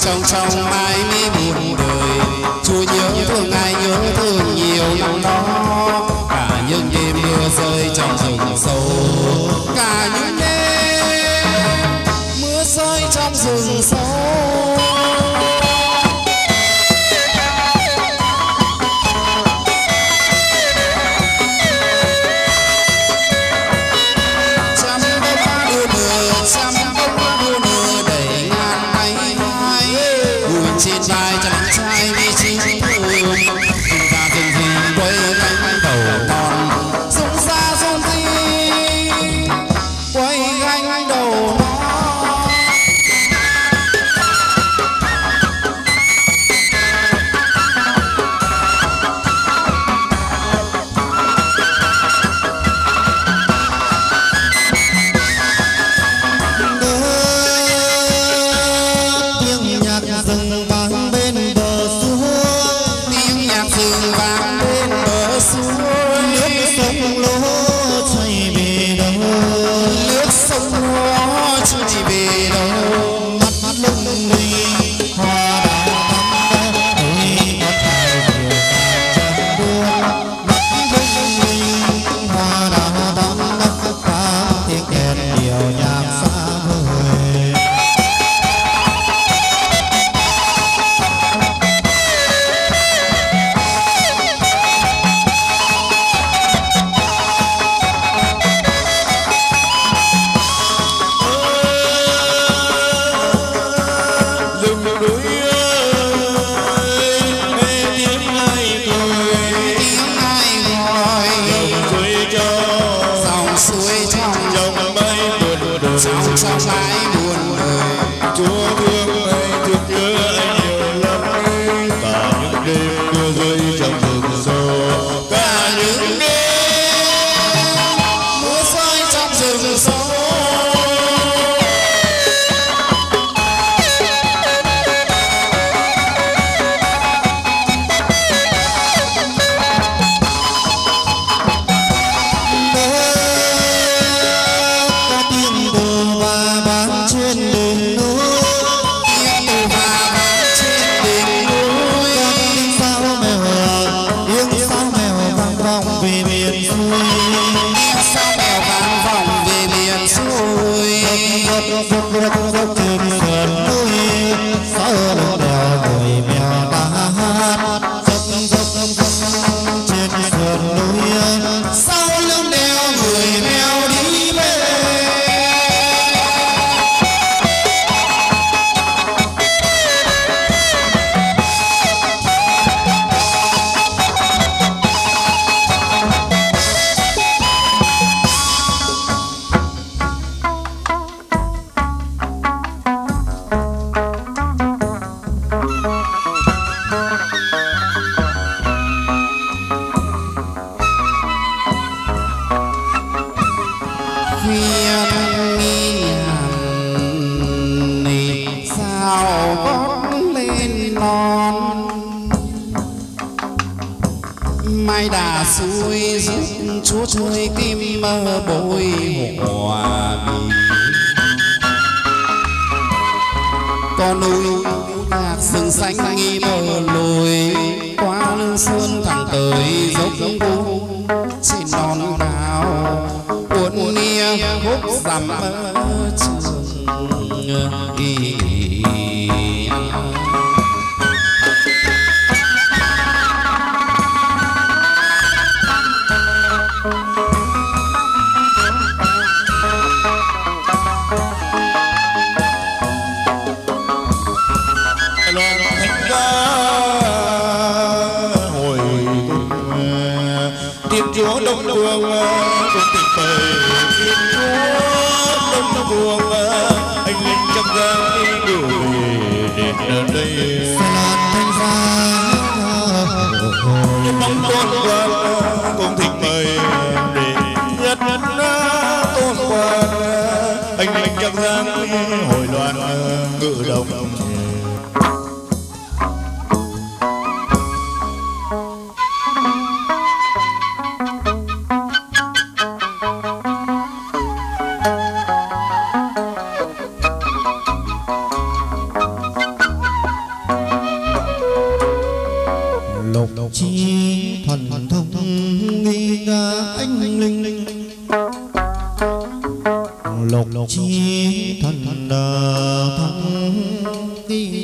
trong trong mãi mi buồn đời. Chúa nhớ thương ai nhớ thương nhiều năm đó, cả những đêm mưa rơi trong rừng sâu, cả những đêm mưa rơi trong rừng sâu. lục chi thần thắng đi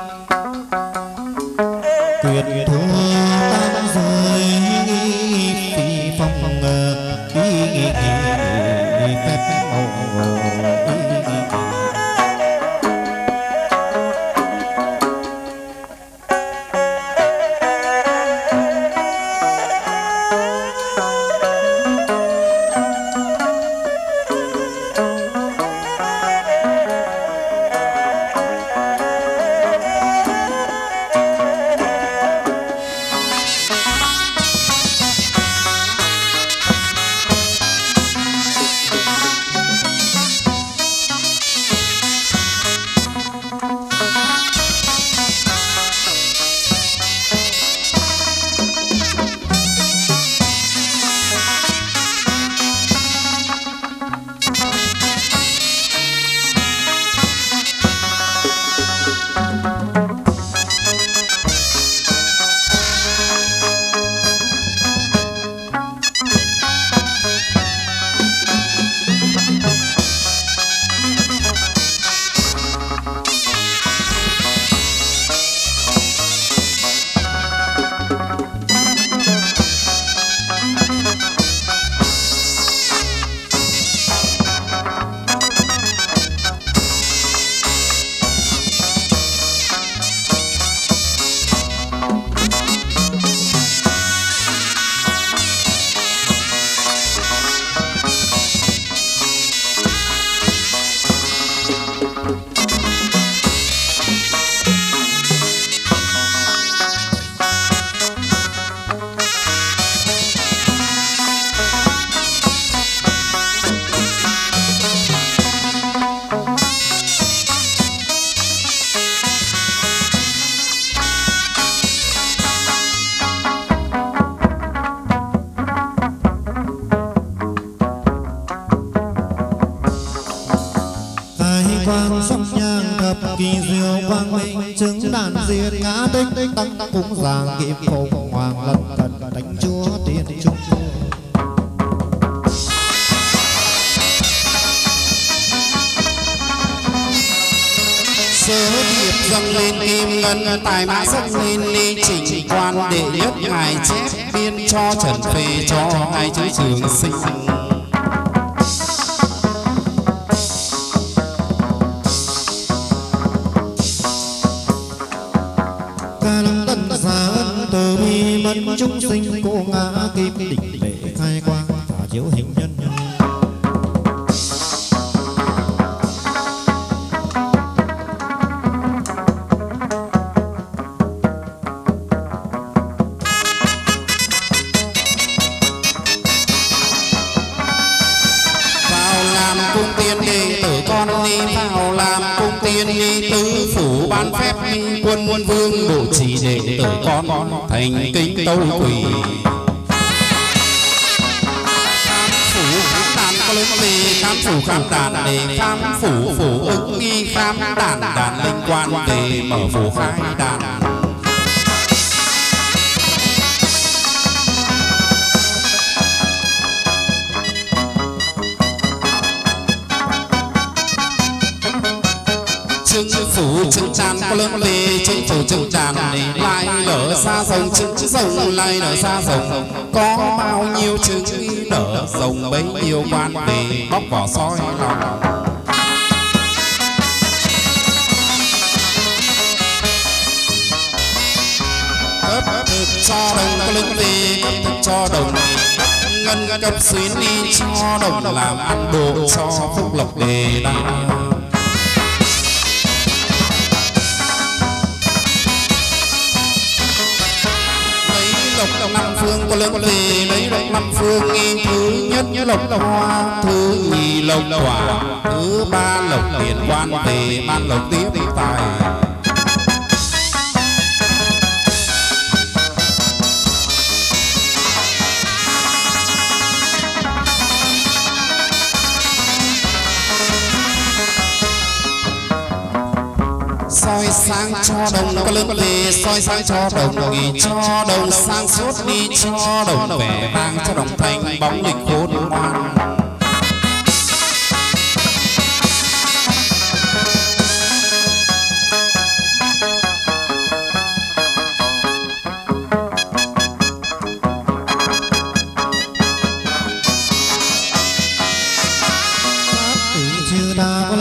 quyền thua tan rơi phi phong ý phép màu kỳ diệu quang minh chứng đàn diệt ngã tích tăng cúng giảng kim phụng hoàng lân cận đánh chúa tiên trung sớ điệp dâng lên kim ngân tài mã dâng lên ly trình quan đệ nhất ngài chép biên cho trần phê cho hai chữ trường sinh chúng sinh cô ngã kim đỉnh lệ khai quang phả chiếu hình nhân vào làm cung tiên đệ tử con đi vào làm cung tiên đi tứ phủ ban phép đi quân quân vương độ trì đệ tử con thành kính tâu quỳ lớn về khám phủ khám đàn để khám phủ phủ ứng nghi khám đàn đàn linh quan về mở phủ khai đàn chứng phủ chứng tràn có lớn về chứng phủ chứng tràn để lại lở xa rồng chứng rồng lại lở xa rồng có bao nhiêu chứng nở rồng bấy nhiêu quan để bóc vỏ soi lòng ấp thực cho đồng có lớn về cấp thực cho đồng ngân cấp xuyến đi cho đồng làm ăn độ cho phúc lộc đề đa lộc năm phương có lớn về lấy lộc năm phương nghi thứ nhất nhất lộc hoa thứ nhì lộc quả thứ ba lộc tiền quan về ban lộc tiếp tài soi sáng cho đồng có lớn về soi sáng cho đồng nghỉ cho đồng sang suốt đi cho đồng vẻ vang cho đồng thành bóng nghịch khôn ngoan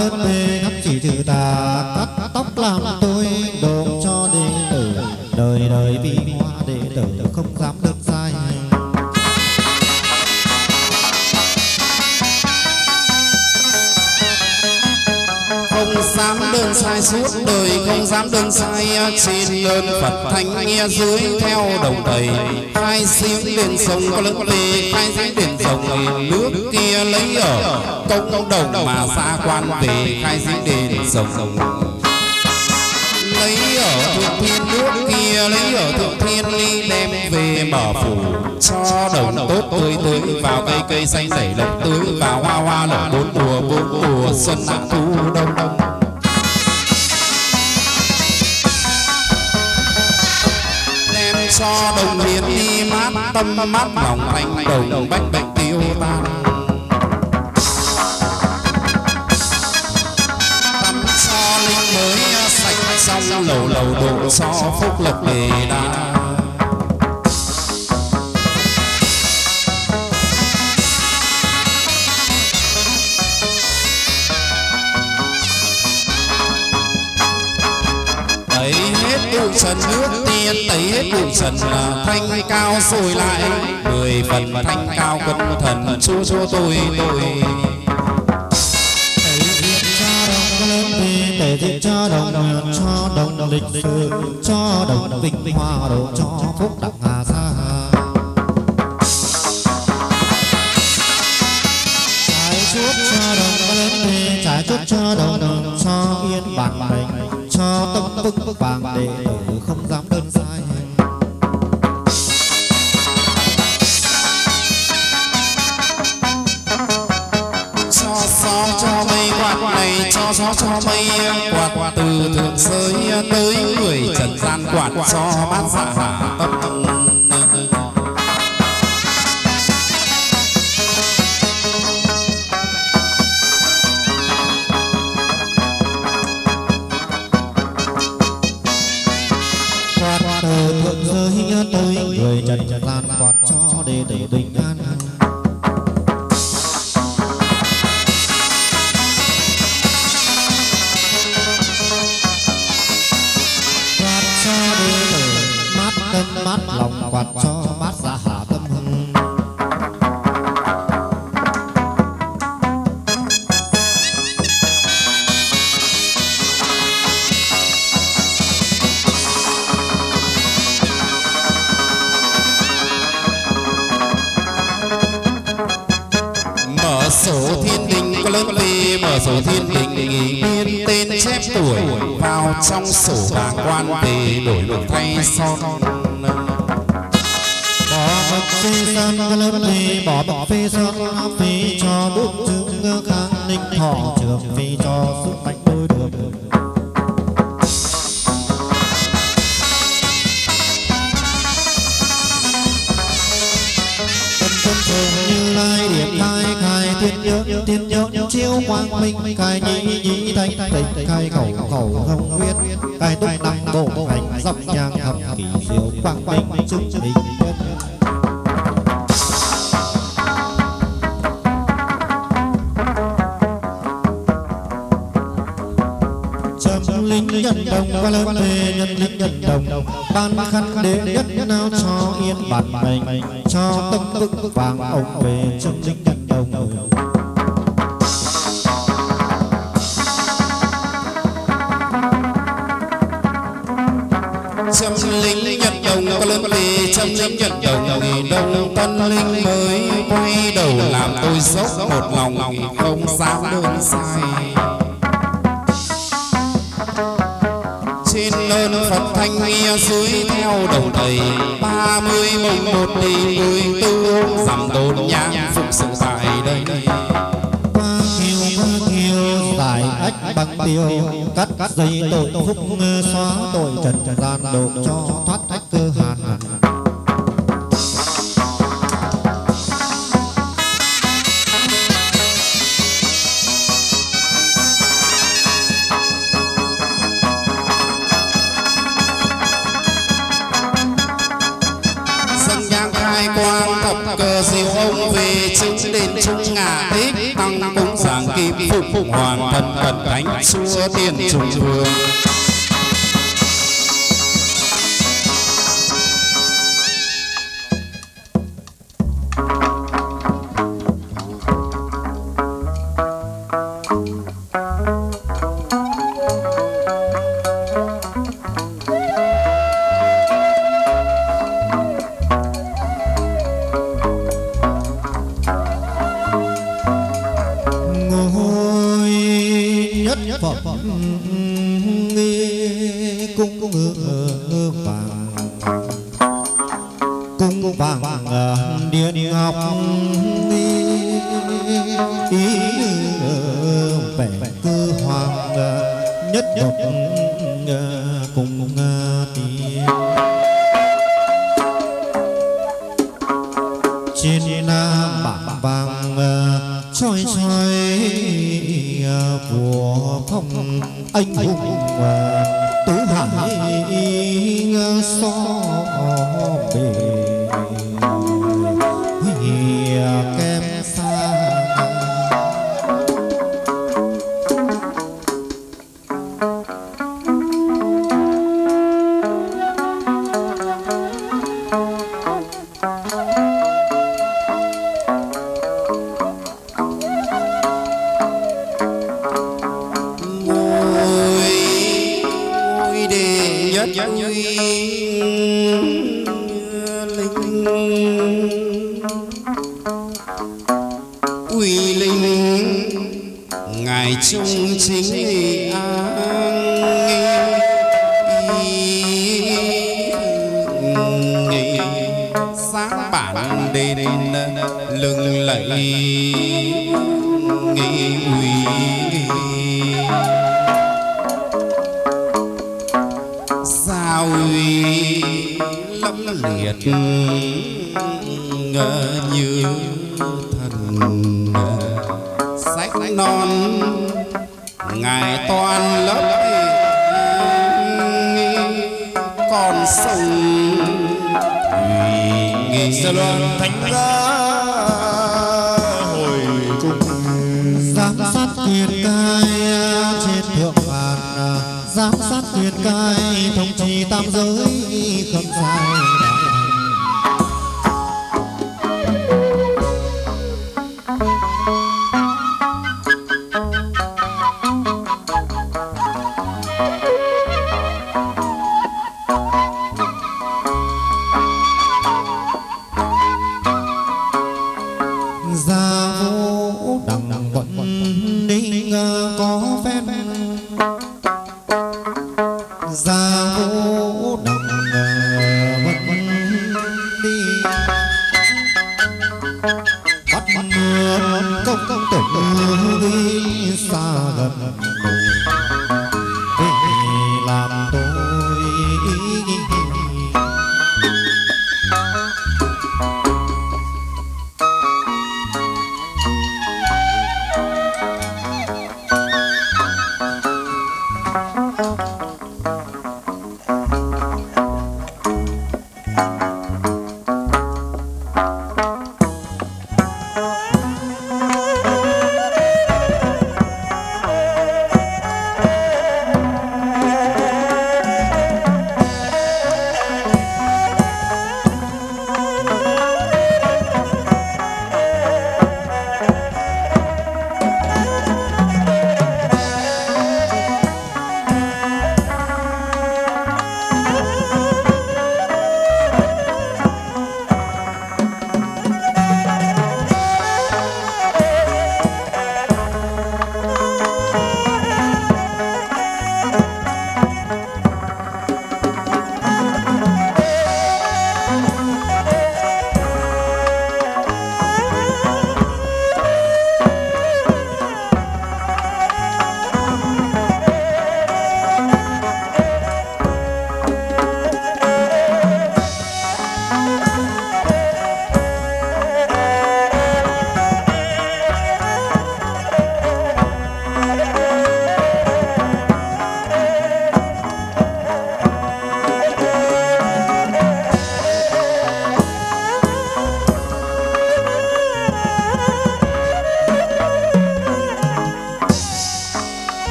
lớn về khắp chỉ trừ tà, cắt tóc làm tôi độ cho đệ tử, đời đời vì hoa đệ tử không dám đơn sai. Không dám đơn sai suốt đời, không dám đơn sai trên ơn Phật thánh nghe dưới theo đồng thầy. Hai giếng đền sông có lớn về, hai giếng đền sông nước kia lấy ở công đồng mà xa quan về. Hai giếng đền sông lấy ở thượng thiên, nước kia lấy ở thượng thiên, ly đem về mở phủ cho đồng tốt tươi tươi, vào cây cây xanh nảy lộc tươi, vào hoa hoa lộc bốn mùa bốn mùa xuân hạ thu đông đông. Đem cho đồng hiến đi mát tâm mát lòng thanh, đồng bách bệnh tiêu tan. Tắm cho linh mới sạch xong lầu lầu độ cho phúc lộc đề đa. Tẩy hết bụi trần nước tiên, tẩy hết bụi trần thanh cao rồi lại mười phần thanh cao quân thần chúa chúa tôi tôi. Để diện cho đồng, cho đồng lịch sự, cho đồng vinh hoa độ cho phúc đặng hà xa. Trái chuốt cho đồng lớn, trái chuốt cho đồng, cho yên bản mệnh, cho tâm vững vàng đệ tử không dám đơn sai. Cho mây quạt này, cho gió cho mây quạt từ thượng giới tới người trần gian, quạt cho bát dạ hạ tâm. Quạt từ thượng giới tới người trần gian, quạt cho đệ tử bình an. Tâm mát lòng, quạt cho bát dạ hạ tâm hưng. Mở sổ thiên đình có lớn về, mở sổ thiên đình biên tên chép tuổi vào trong sổ bảng quan về, đổi lục thay son. Bỏ bậc phê son có lớn về, bỏ bậc phê son phê cho đúc chứng khang ninh thọ trường, phê cho sức mạnh đôi đường. Tâm tâm thường như lai điểm lai khai thiên nhớ, thiên nhớ chiếu quang minh, khai nhĩ nhĩ thanh tịnh, khai khẩu khẩu không huyết, khai túc năng bộ hành dọc nhang thập kỷ diệu quang minh chứng minh nhất. Châm linh nhân đồng và lớn về, nhân linh nhân đồng ban khăn đệ nhất nào cho yên bản mệnh, cho tâm vững vàng ông về châm linh nhân đồng. Châm linh nhận đồng có lớn về, châm linh nhận đồng thì đông tân linh mới quay đầu làm tôi dốc một lòng không dám đơn sai. Trên ơn Phật thanh nghe dưới theo đồng thầy, ba mươi mùng một thì mười tư dằm đồn nhang phục sự tại đây. Qua kiều qua kiều giải ách bằng tiêu, cắt dây tội phúc xóa tội trần gian, độ cho thoát ách cơ hàn. Dân nhang khai quang thập cờ diệu ông về chứng đền trung ngà tích, tăng cúng giảng kim kim phục hoàng thần thần thánh xua tiền trùng vương.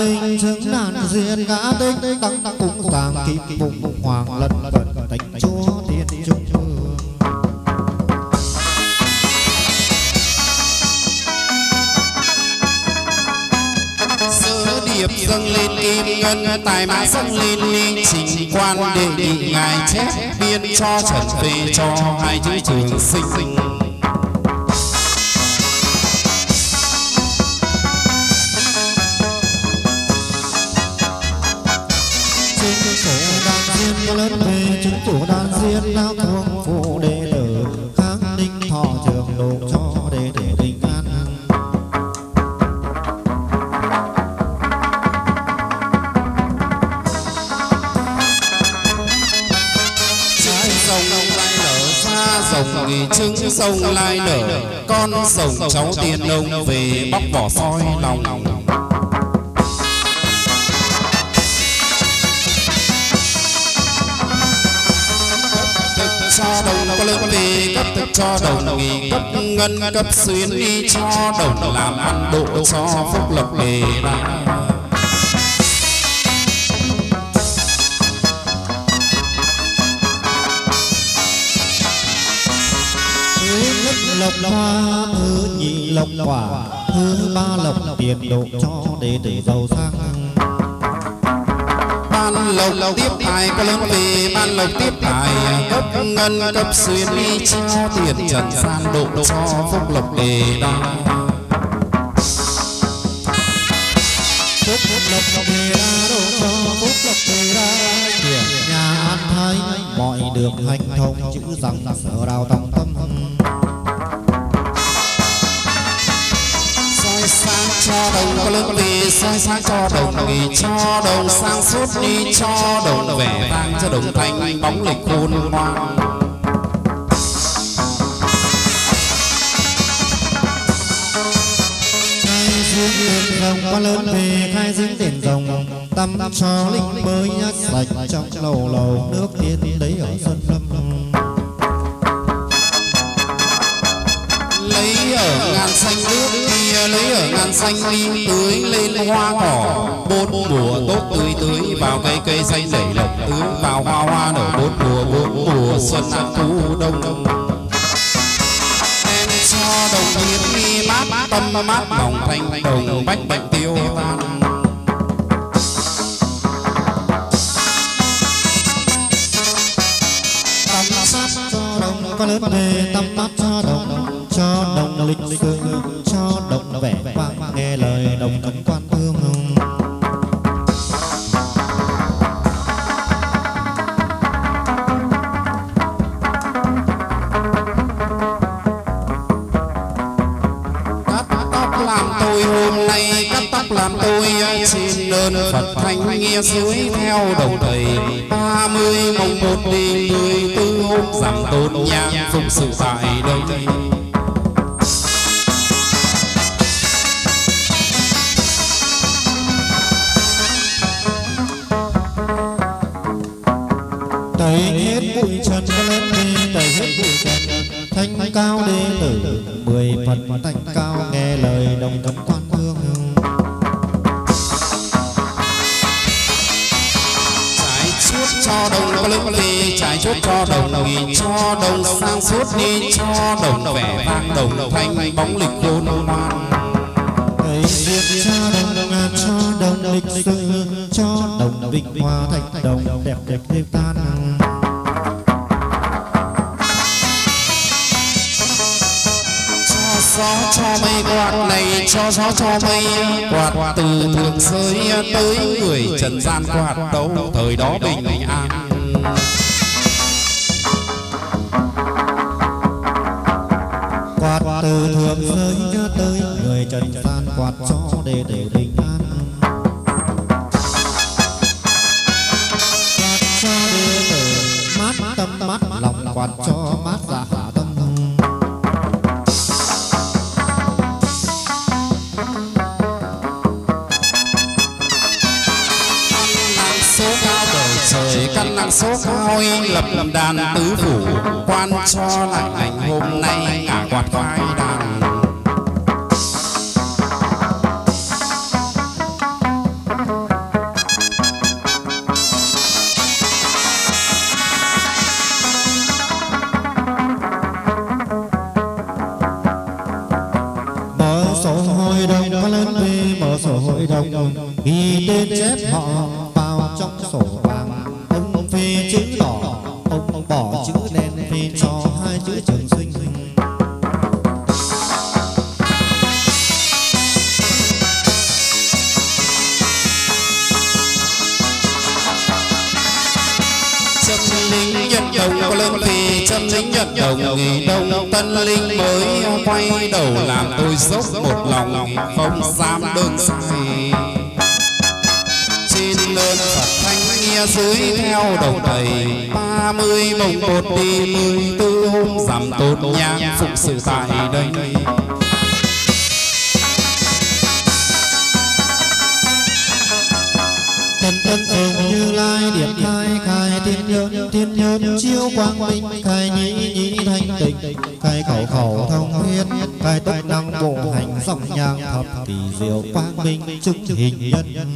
linh xứng đàn diệt ngã tích tăng tăng cung tàng kim bụng hoàng lân vận thánh chúa thiên trung hương. Sớ điệp dâng lên kim ngân tài mã dâng lên ly trình quan đề nghị ngài chép biên cho trần về cho hai chữ trường sinh. Có lớn về chứng chủ đan diên lao thương phụ đệ tử kháng đinh thọ trường độ cho đệ tử bình an. Trái sông lai nở xa rồng nghỉ trứng sông lai nở con rồng cháu tiên nông về bóc vỏ soi lòng. Cho đồng có lớn về cấp thức cho đồng nghỉ cấp ngân cấp xuyến đi cho đồng làm ăn độ cho phúc lộc đề ra. Thứ nhất lộc hoa, thứ nhị lộc quả, thứ ba lộc tiền độ cho đệ tử giàu sang. Ban lộc tiếp tài có lớn về ban lộc tiếp tài cấp ngân cấp xuyên đi cho tiền trần gian độ cho phúc lộc đề đa. Phúc lộc đề đa độ cho phúc lộc đề đa. Tiền nhà an thái mọi đường hành thông chữ rằng sở đào tâm tâm. Sang cho đồng có lớn về soi sáng cho đồng nghỉ cho đồng sang suốt đi cho đồng vẻ vang cho đồng thanh bóng lịch khôn ngoan. Khai giếng tiền rồng có lớn về khai giếng tiền rồng tâm cho linh mới nhát sạch trong lầu lầu nước tiên đấy ở sân lâm. Lấy ở ngàn xanh nước đi lấy ở ngàn xanh đi tưới lên hoa cỏ bốn mùa tốt tươi tưới vào cây cây xanh nảy lộc tưới vào hoa hoa nở bốn mùa bốn mùa xuân năm thu đông. Em cho đồng hiến nghi mát tâm mát lòng thanh đồng bách bệnh tiêu tan. Tâm sát cho đồng có lớn về tâm mát cho đồng cho đồng lịch sử cho đồng vẻ vang nghe lời đồng cấm quan thương. Cắt tóc làm tôi hôm nay cắt tóc làm tôi xin đơn Phật thanh nghe dưới theo đồng thầy ba mươi mồng một đi mười tư hôm rằm tôn nhang phụng sự tại đây. Tẩy hết bụi trần có lớn về tẩy hết bụi trần thanh cao đệ tử mười phần thanh cao nghe lời đồng cấm quan thương. Trái chuốt cho đồng có lớn về trái chuốt cho đồng nghỉ cho đồng sang suốt đi cho đồng vẻ vang đồng thanh bóng lịch khôn ngoan. Tẩy diệt cho đồng cho đồng lịch sử cho đồng vinh hoa thành đồng đẹp đẹp thêm tan. Gió cho mây quạt này cho gió cho mây quạt từ thượng giới tới người trần gian quạt đâu thời đó bình an. Quạt từ thượng giới tới người trần gian quạt cho đệ tử bình an. Quạt cho đệ tử mát tâm mát lòng quạt cho mát dạ tâm. Trời căn nặng số cao lập lập đàn tứ phủ quan cho lại lành hôm nay ngả quạt vai đàn. sổ hội đồng có lên về mở sổ hội đồng ghi tên chép họ vào trong sổ vàng. Ông phê chữ đỏ, ông bỏ chữ đen phê cho hai chữ trường sinh. Nhận đồng có lên thì chân lính nhận đồng nghỉ đông tân linh mới quay đầu làm tôi dốc một lòng không dám đơn sai. Trên lên Phật thanh nghe dưới theo đầu thầy ba mươi mồng một đi mười tư hôm giảm tốt nhang phụng sự tại đây. Tân tân ông Như Lai điệp khai khai thiên nhân thiên nhân chiếu quang minh khai nhĩ nhĩ thanh tịnh khai khẩu khẩu thông huyết khai tốc năng bộ hành dòng nhang thập kỳ diệu quang minh chứng hình nhân.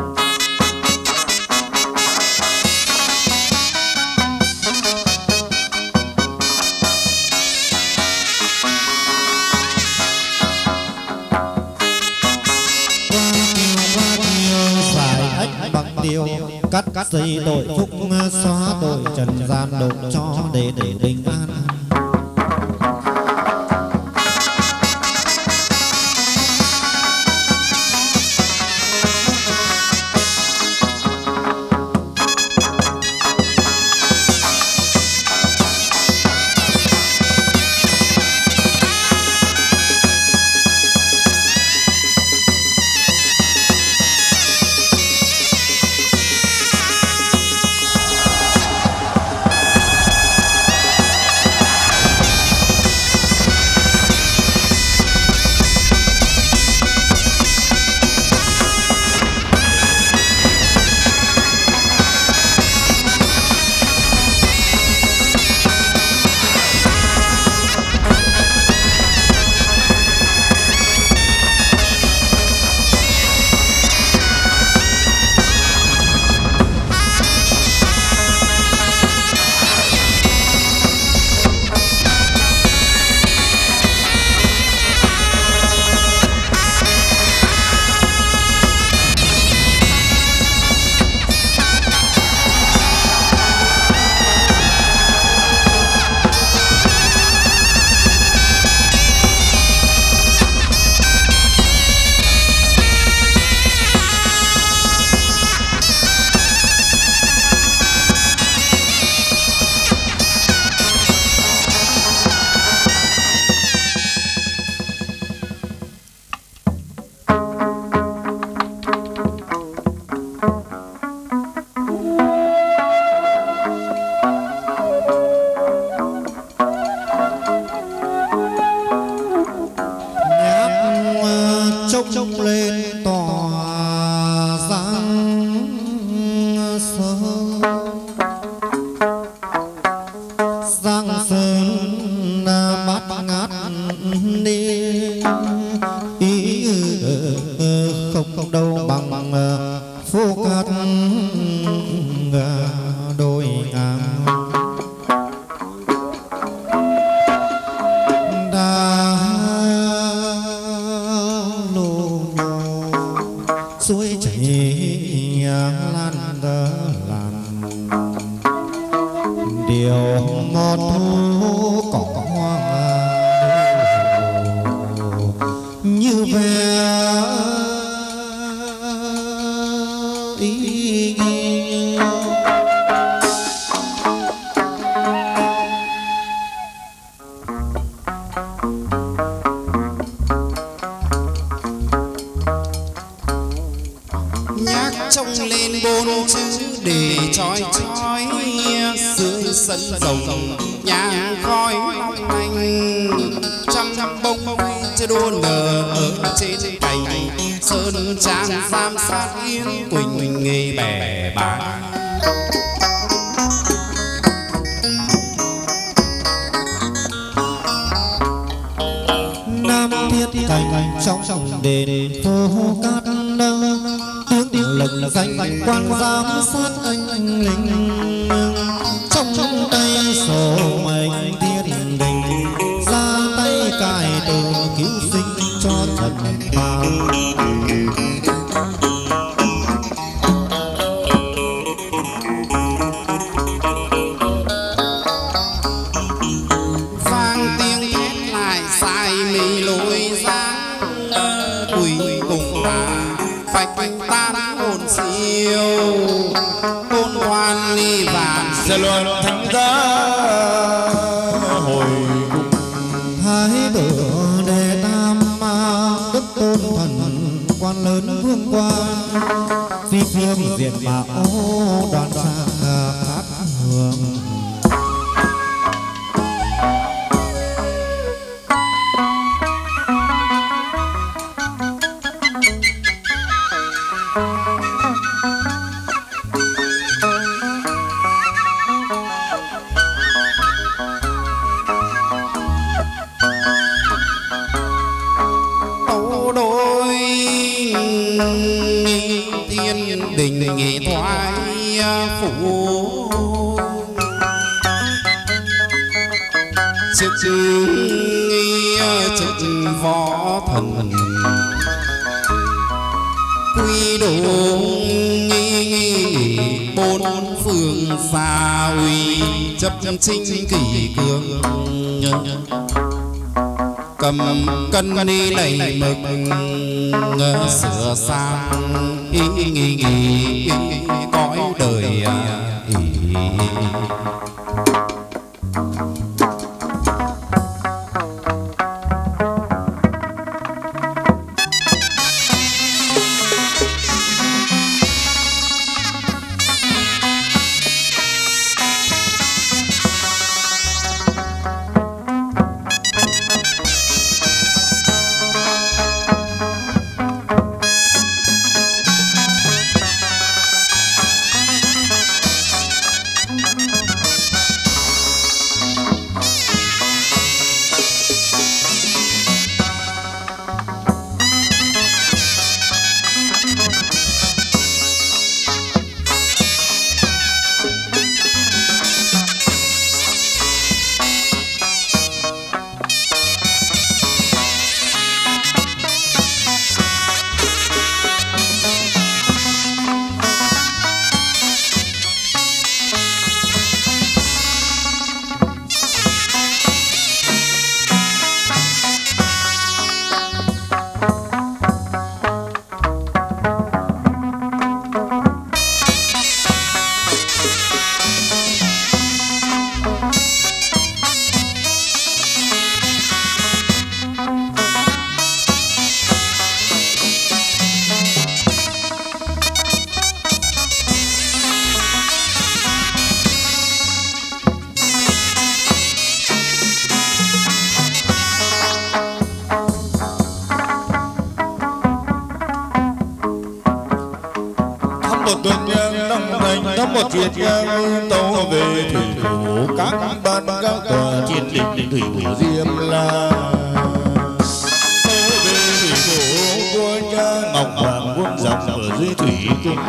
Cắt cắt dây tội phúc xóa tội trần gian độ cho để để bình an. Cho thần ma. vang tiếng thét lại sai mì lối dáng quỷ cùng ta phách tan hồn siêu hôn hoan ly vàng sẽ luận thánh giá hồi cung. Thái tử đệ tam đức tôn thần quan lớn vương quan phi phương diện mạo đoàn sang khác hương. Đình thoái phủ chức chức võ thần quy đồ bốn phương xa uy chấp chính kỷ cương cầm cân đi đầy mực sửa sang ý nghi nghi cõi đời ý. một triệt giang tâu về thủy thủ các ban các tòa triệt định thủy thủ Diêm La. Tâu về thủy thủ vua cha ngọc hoàng quân dọc ở dưới thủy cung.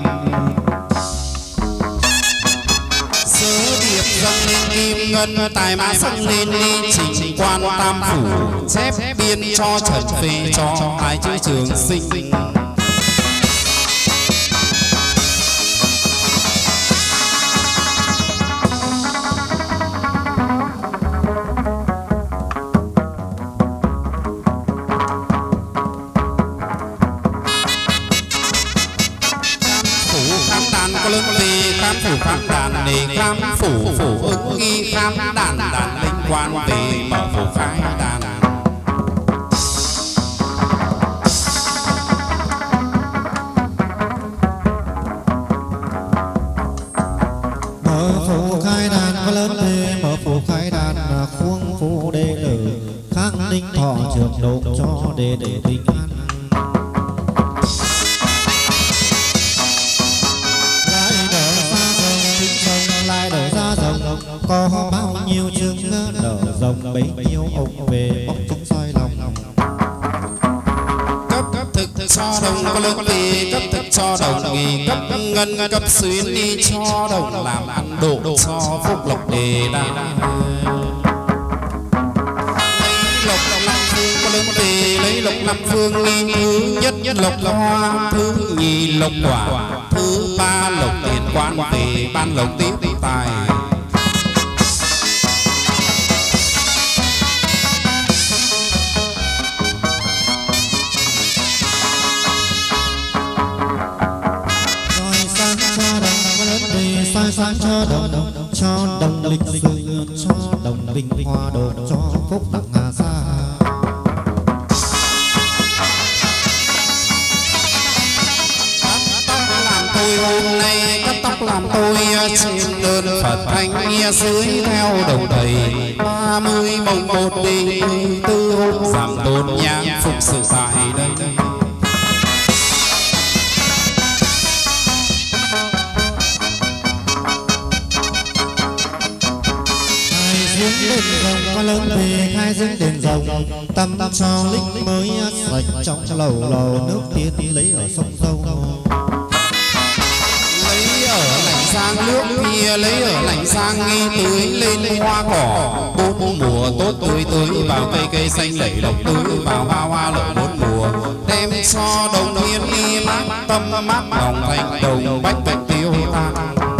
Sớ điệp dâng lên kim ngân tài mã dâng lên ly trình quan tam phủ chép biên cho trần phê cho hai chữ trường sinh. Phủ khám đàn đề khám phủ phủ ứng nghi khám đàn đàn linh quan về mở phủ khai đàn. Mở phủ khai đàn có lớn về mở phủ khai đàn là khuôn phủ đệ tử khang ninh thọ trường độ cho đệ tử bình an. Có bao nhiêu trứng nở rồng bấy nhiêu ông về bóc trứng soi lòng. Cấp cấp thực cho đồng có lớn về cấp thực cho đồng nghề cấp ngân cấp xuyến đi cho đồng làm ăn độ cho phúc lộc đề đa. Lộc lộc lộc có lớn về lấy lộc năm phương nghi, thứ nhất nhất lộc hoa, thứ nhì lộc quả, thứ ba lộc tiền quan về ban lộc tiếp tài. Soi sáng cho đồng, cho đồng lịch sử, cho đồng vinh hoa độ, cho phúc đặng Hà Sa. Cắt tóc làm tôi hôm nay, cắt tóc làm tôi trên đơn Phật thánh dưới theo đồng thầy. Ba mươi mồng một đi tư hôm giảm tôn nhang phục sự tại đây. Đền rồng có lớn về khai giếng đền rồng, tâm cho linh mới sạch trong lầu lầu nước tiên lấy ở sông sâu. Lấy ở lạnh sang nước kia, lấy ở lạnh sang nghi tưới lên hoa cỏ. Bốn mùa tốt tươi tưới vào cây cây xanh lẩy lộc tưới vào hoa hoa lộc bốn mùa. Đem cho đồng thiên đi mát tâm mát lòng thành đồng bách bạch tiêu tan.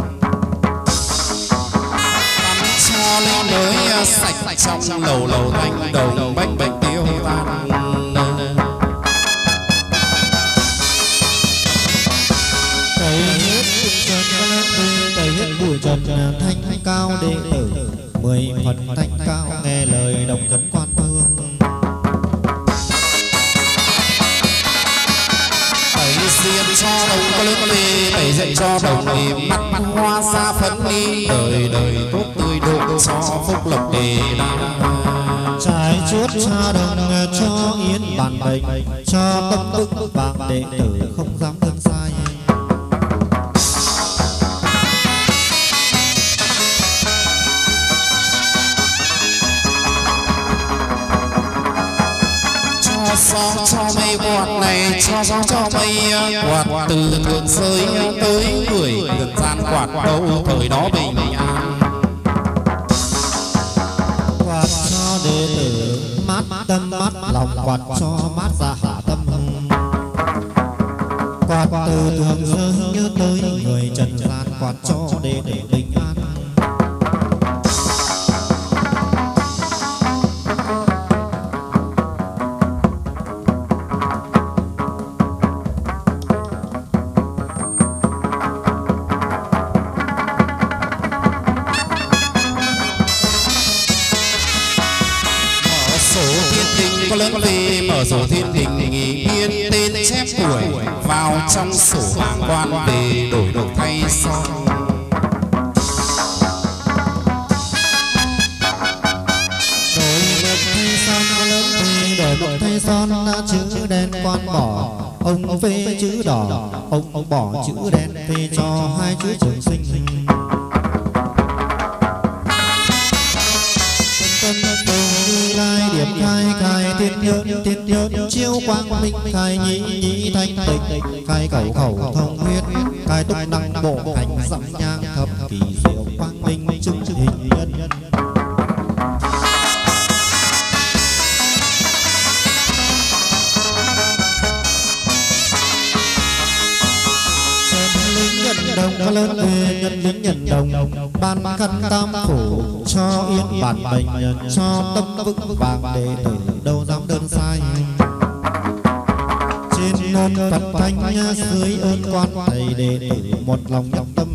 Lên mới sạch trong lầu lầu thanh đồng bách bạch tiêu tan. Tẩy hết bụi trần, tẩy hết bụi trần thanh thanh cao đệ tử, mười phần thanh cao nghe lời đồng cấn quan thương. Tẩy xiên cho đồng có lớn đi, tẩy dậy cho đồng đi mắt mắt hoa xa phấn đi, đời đời tốt tươi độ cho phúc lộc đề đa. Trái chuốt cha đồng cho yên bản bệnh, cho tâm đức bạc đệ tử không dám thân sai. Cho gió cho mây quạt này, cho gió cho mây quạt từ thượng giới tới người được gian quạt đâu thời đó bình an. Quạt cho đệ tử mát tâm mát lòng, quạt cho mát ra hạ tâm. Quạt từ thượng giới nhớ tới người trần gian, quạt cho đệ tử bình an. Có lớn về mở sổ thiên đình biên tên chép tuổi vào trong sổ hàng quan về đổi đổi thay son. Đổi một thay son có lớn về, đổi một thay son chữ đen quan bỏ, ông phê chữ đỏ, ông bỏ chữ đen phê cho hai chữ trường sinh. Lai điểm khai khai tiên nhơn tiên nhơn chiếu quang minh, khai nhĩ nhĩ thanh tịnh, khai cầu khẩu thông huyết, khai túc năng bộ hành dặm nhang thập kỳ diệu quang minh chứng hình nhân. Nhân đồng có lớn về nhân lính nhân đồng, ban khăn tam phủ cho yên bản bệnh, cho tâm vững vàng đệ tử đâu dám đơn sai. Trên ngôn Phật thanh dưới ơn quan thầy đệ tử một lòng nhập tâm.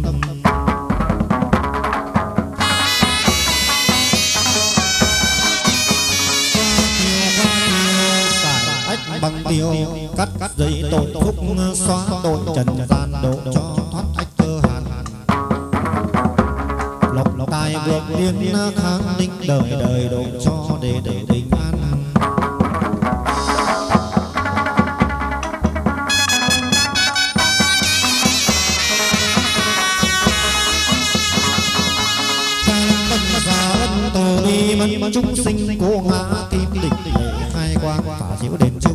Bằng tiêu cắt giấy tội phúc, xóa tội trần gian độ cho thoát ách cơ hàn. Lộc lộc tài vượt liên kháng ninh, đời đời độ cho để để bình an. Tâm gia ân từ bi mẫn chúng sinh, cố ngã kim địch lệ khai quang phả diệu đền chung.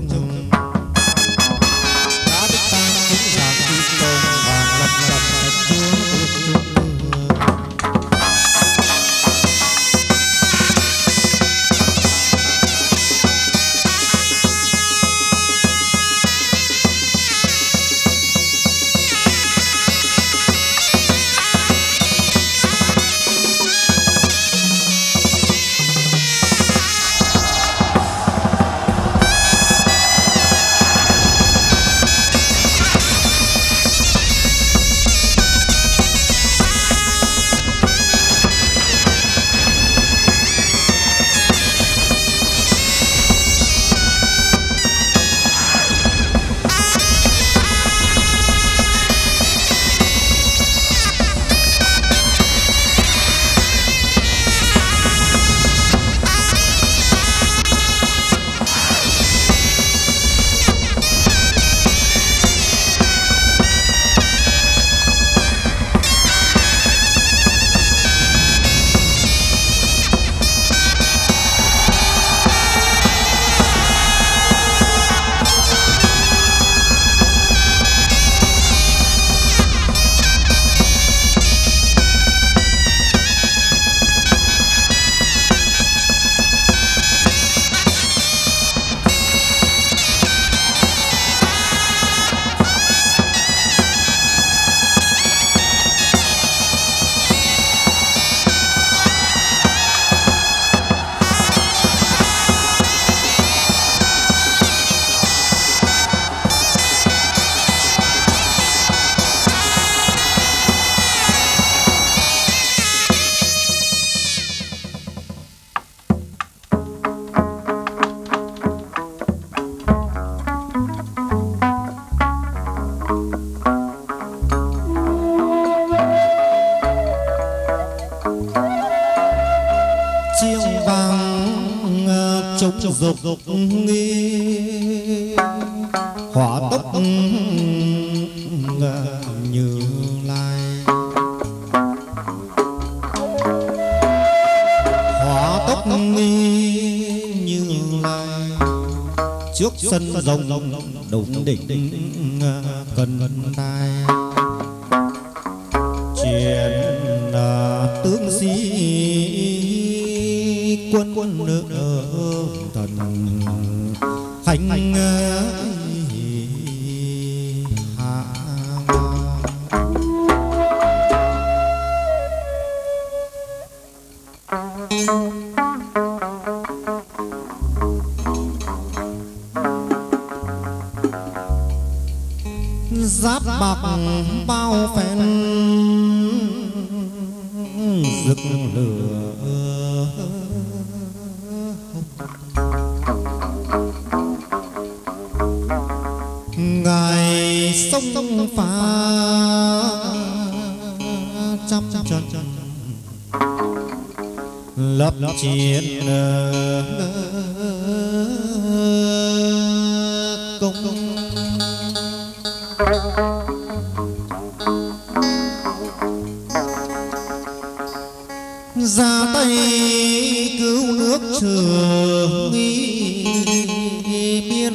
dục dục nghi hỏa tốc Như Lai, hỏa tốc nghi Như Lai trước sân rồng đụng đỉnh cần tai truyền tướng sĩ quân quân nước thần khánh hạ. Giáp bạc bao phen rực lửa ngài sông phá trăm trận lập chiến công ra tay cứu nước Trường Biên,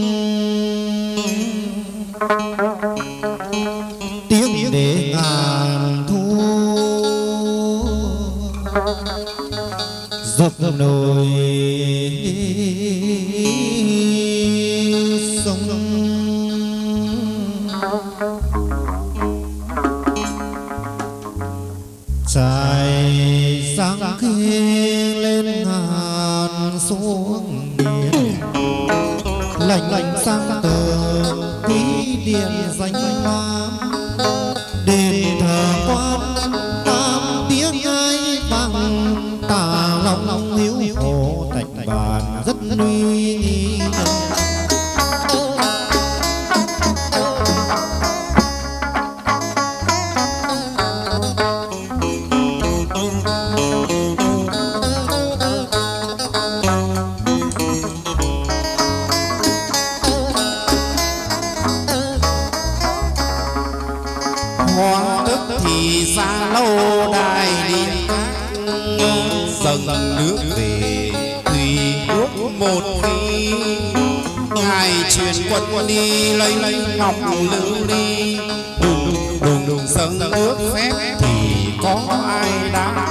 tiếng để ngàn thu dập nồi sông. Trải sáng khi lên ngàn xuống biển, lạnh lạnh sang tờ quý điện danh lam, đền thờ quan tam tiếng ai vang, tà lòng hiếu khổ tạch bàn rất uy nghi. Hoa tức thì ra lâu đài điện dâng nước về tùy ước một khi, ngài truyền quân đi lấy lấy ngọc lưu ly, đùng đùng đùng dâng nước phép thì có ai đáng.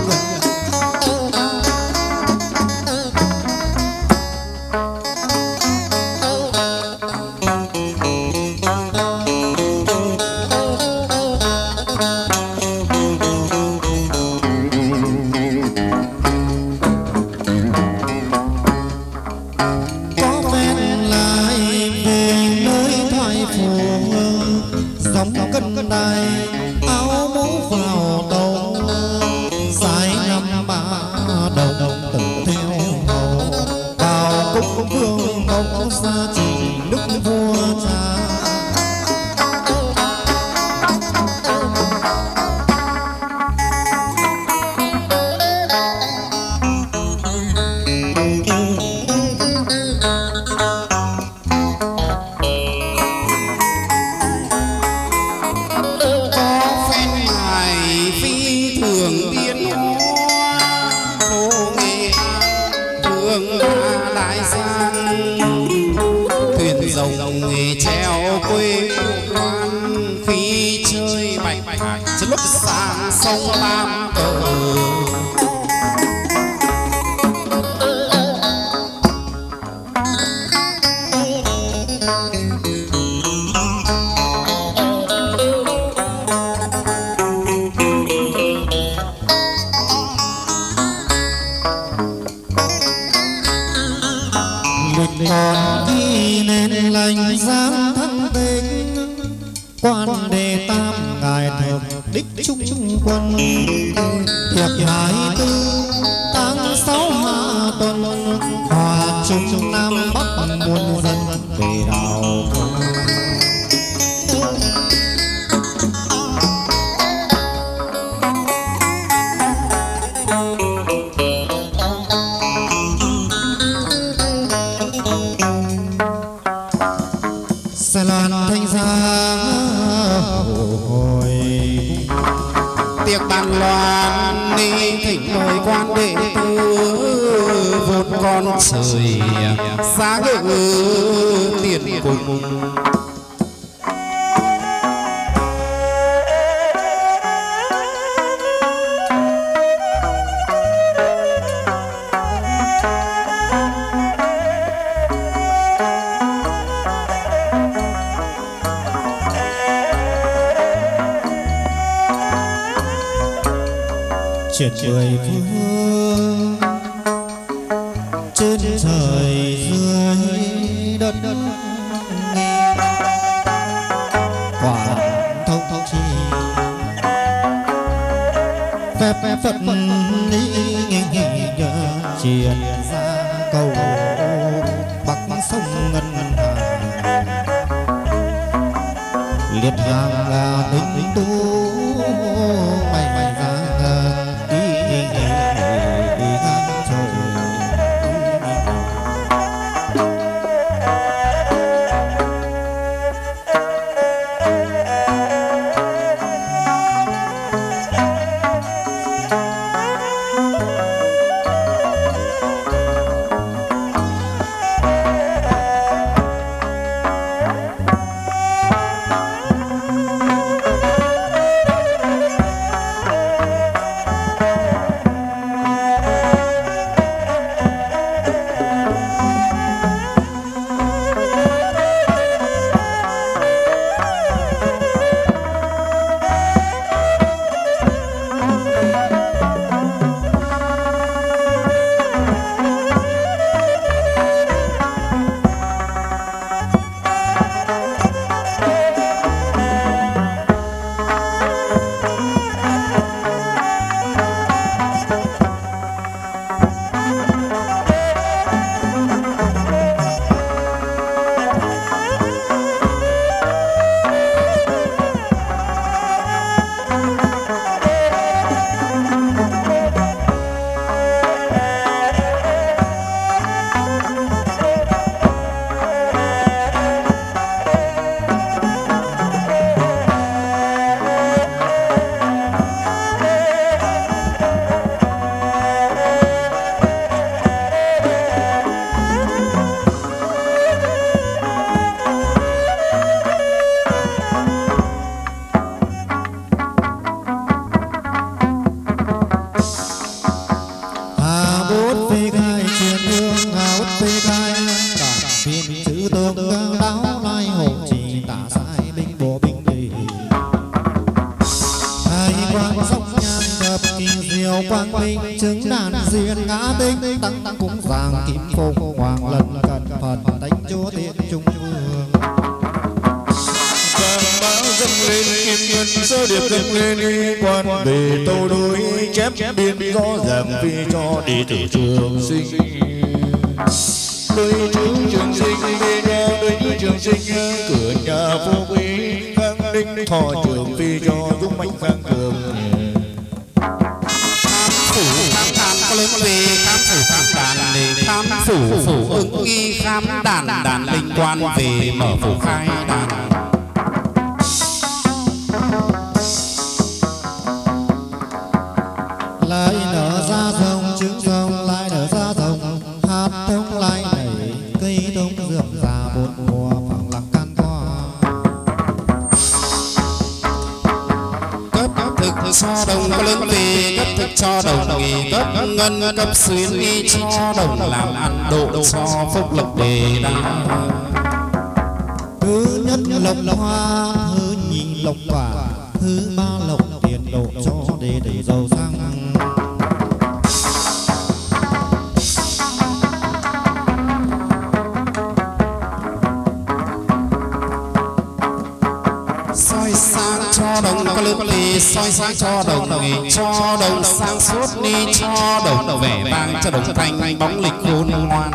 Cân đài áo mũ vào tàu, dài năm ba đầu đồng tự theo hầu, vào cung vương mong gia trình đức vua cha. Treo quê quan khi chơi bạch hải lúc sang sông Lam Cờ. Còn khi nên lành giáng thăng tinh, quan đề tam ngài thập đích trung quân, tiệc hai tư tháng sáu hạ tuần, hòa chung nam bắc muôn dân về đào công. sẽ lan thanh ra hồi tiệc bàn loan ni thỉnh mời quan đệ tử vốn con trời giá ngự tiền cùng trên mười phương trên trời dưới đất quả thông thông chi phép phép phật đi truyền ra cầu bắc sông ngân hà liệt hàng đinh tu mày mày ra đệ tử trường sinh đôi chữ trường sinh về nhà đôi chữ trường sinh cửa nhà vô quý khang đinh thọ trường phi cho dũng mạnh khang cường khám phủ khám đàn có lớn về khám phủ khám đàn để khám phủ phủ ứng nghi khám đàn đàn linh quan về mở phủ khai đàn lại nở ra rồng trứng rồng lại nở ra rồng hạt thông lại nảy cây thông rượm già bốn mùa phẳng lặng can qua cấp thực cho đồng có lớn về cấp thực cho đồng nghỉ cấp ngân cấp xuyến nghi cho đồng làm ăn độ cho phúc lộc đề đa thứ nhất lộc hoa thứ nhì lộc quả thứ ba lộc tiền độ cho để để giàu sang soi sáng cho đồng có lớn thì soi sáng cho đồng nghỉ cho đồng sáng suốt đi cho đồng vẻ vang cho đồng thanh bóng lịch khôn ngoan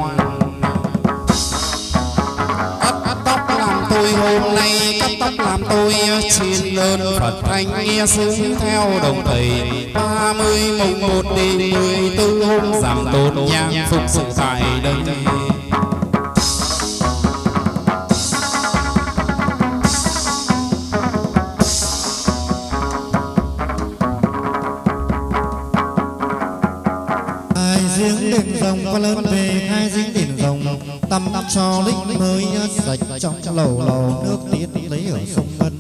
tóc làm tôi hôm nay cắt tóc làm tôi trên đơn Phật thanh nghe sướng theo đồng thầy ba mươi mùng một đến mười tư hôm giảm tôn nhang phục sự tại đây có lớn về hai dính đền rồng tăm cho lính mới sạch trong lầu lầu nước tiết lấy ở sông Ngân.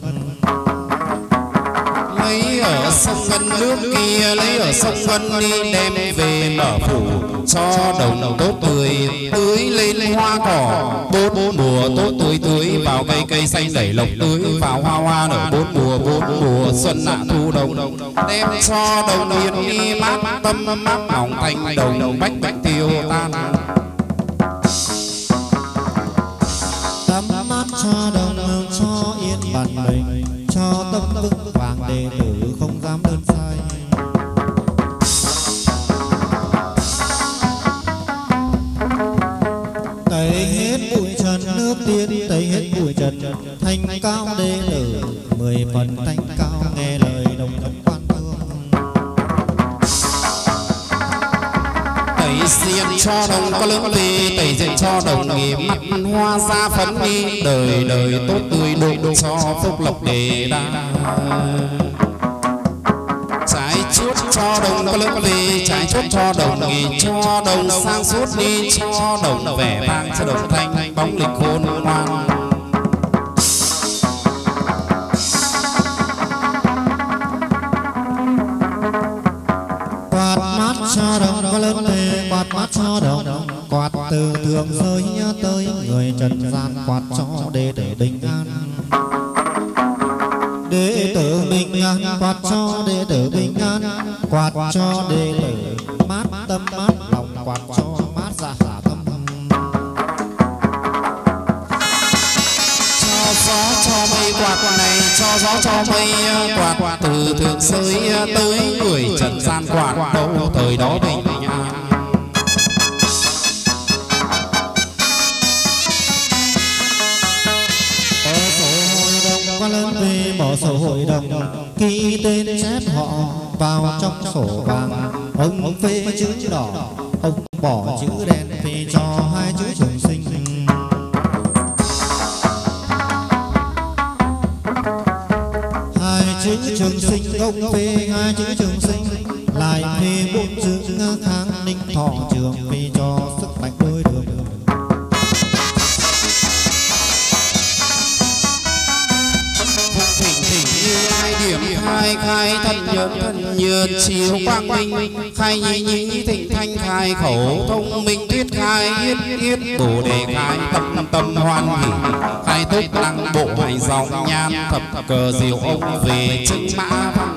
Lấy ở sông Ngân nước kia lấy ở sông Ngân đi đem về mở phủ cho đồng tốt tươi tưới lên hoa cỏ bốn mùa tốt tươi tưới vào cây cây xanh đẩy lộc tưới vào hoa hoa nở bốn mùa bốn mùa xuân hạ thu đông đem cho đồng yên đi mát tâm mát lòng thành đồng bách bách tiêu tan tắm mát cho đồng cho yên bản mình cho tâm vững vàng đệ tử không dám đơn sai. Tẩy hết bụi trần nước tiên tẩy hết bụi trần thanh cao đệ tử mười phần thanh cao nghe lời đồng đồng quan thương. Tẩy xiên cho đồng có lớn về tẩy diện cho đồng nghề mắt hoa da phấn đi đời đời tốt tươi độ cho phúc lộc đề đa. Trái chuốt cho đồng có lớn về trái chuốt cho đồng nghề cho đồng sang suốt đi cho đồng vẻ vang cho đồng thanh bóng lịch khôn ngoan. Quạt mát cho đồng có lớn về quạt mát cho đồng quạt từ thượng giới tới người trần gian quạt cho đệ tử bình an. Đệ tử bình an quạt cho đệ tử bình an quạt cho đệ tử mát tâm mát lòng quạt cho mát dạ hạ tâm. Cho gió cho mây quạt này cho gió cho mây quạt từ thượng giới tới người trần gian quạt đâu thời đó bình an. Có lớn về bỏ sổ hội đồng ký tên chép họ vào trong sổ vàng ông phê chữ đỏ ông bỏ chữ đen phê cho hai chữ trường sinh. Hai chữ trường sinh ông phê hai chữ trường sinh lại phê bốn chữ kháng ninh thọ trường phê cho sức mạnh đôi đường. Khai khai thân nhơn thân nhơn chiếu quang minh khai nhi nhi thịnh thanh khai khẩu thông minh thuyết khai yết yết bồ đề khai tâm tâm hoan hỷ khai túc đăng bộ hành dòng nhan thập cờ diệu ông về chứng mã văn.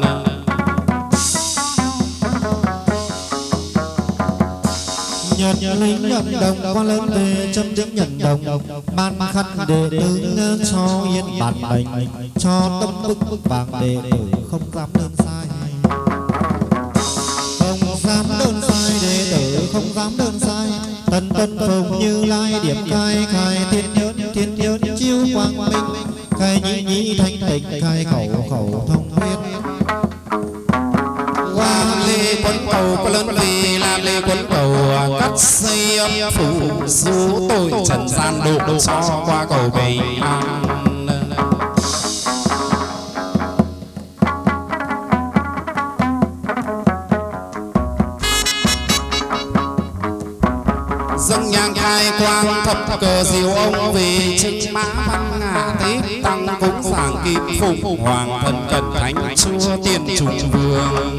Nhật linh nhận đồng quan lớn về chấm dứt nhận đồng ban khăn đệ tử cho yên bản mệnh cho tâm bức vàng đệ tử không dám đơn sai không dám đơn sai đệ tử không dám đơn sai tân tân phùng như lai điểm khai khai thiên nhơn thiên nhơn chiếu quang minh khai nhĩ nhĩ thanh tịnh khai khẩu khẩu thông thiên. Lê Quân Cầu có lớn về là Lê Quân Cầu cắt xây âm phủ số tội trần gian độ cho qua cầu bình an. Dâng nhang khai quang thập cờ diệu ông về chứng mã văn ngã tế tăng cúng giảng kim phụng hoàng thần cẩn thánh chúa tiên trùng vương.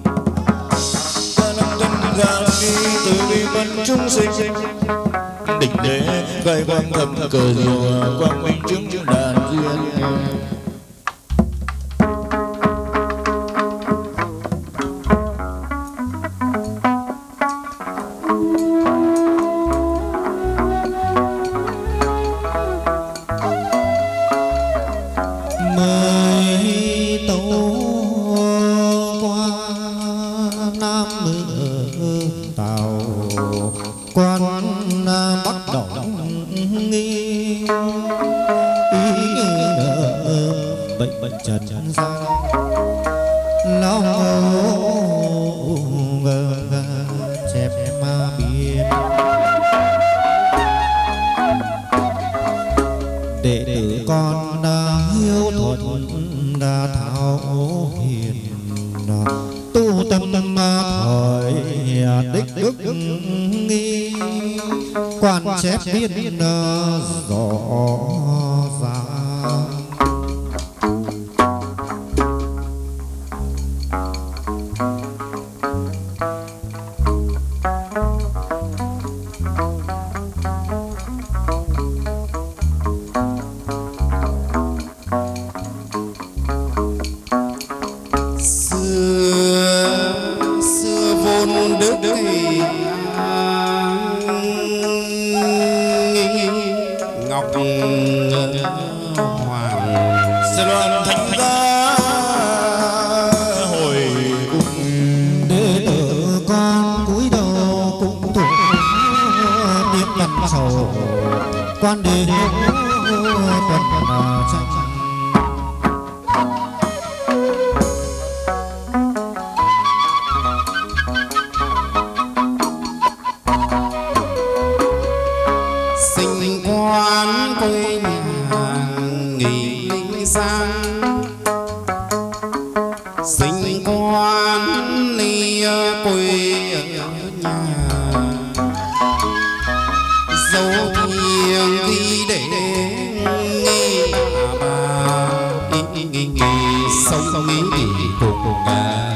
Từ bi mẫn chúng sinh đỉnh đế khai quang thập cờ diệu quang minh chứng chứng đàn duyên. tu tâm thời đích đức quan chép viết rõ ràng. Quan đế tuần tranh sinh quan quê nhà nghỉ linh sang, sinh quan ly quê ở nhà dấu thiêng đi để nghi bà nghi nghi nghi sông nghi cùng ngà.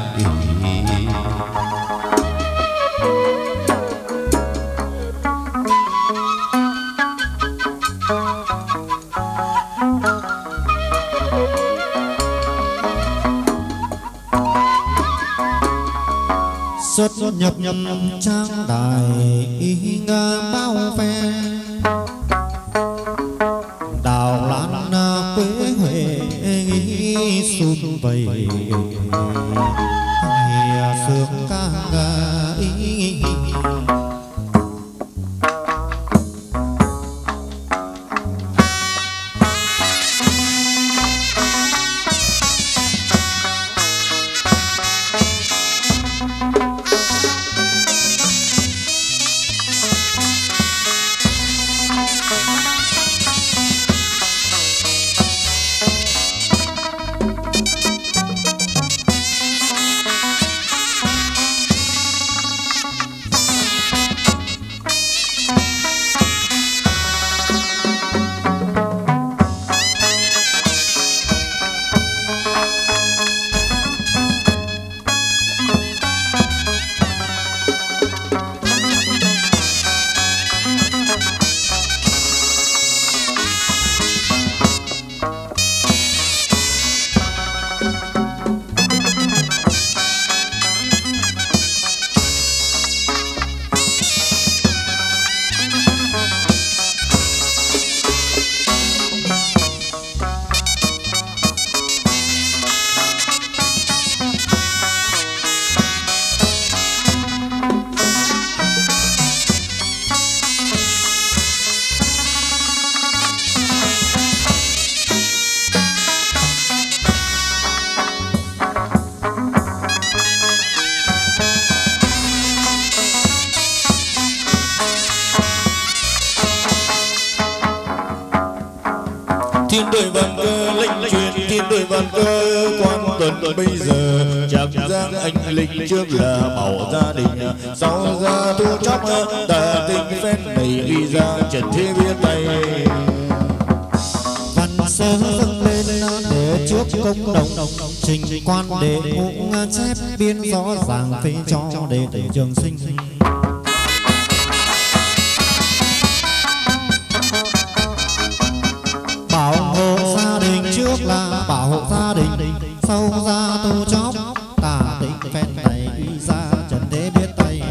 xuất nhập nhập trang đài y nga bao phe đào lan quế huệ xuân vầy sương ca ý. Thiên đội vạn cơ lệnh truyền thiên đội vạn cơ quan tuần bây giờ Tràng Giang anh linh trước là bảo gia đình sau ra thu chóc tà tình phép này ghi ra trần thế biết tay văn sơ dâng lên để trước công đồng trình quan đệ ngũ chép biên rõ ràng phê cho đệ tử trường sinh bảo hộ gia đình trước là bảo hộ gia đình sau ra tu chóc tà tịnh phen này uy ra trần thế biết tay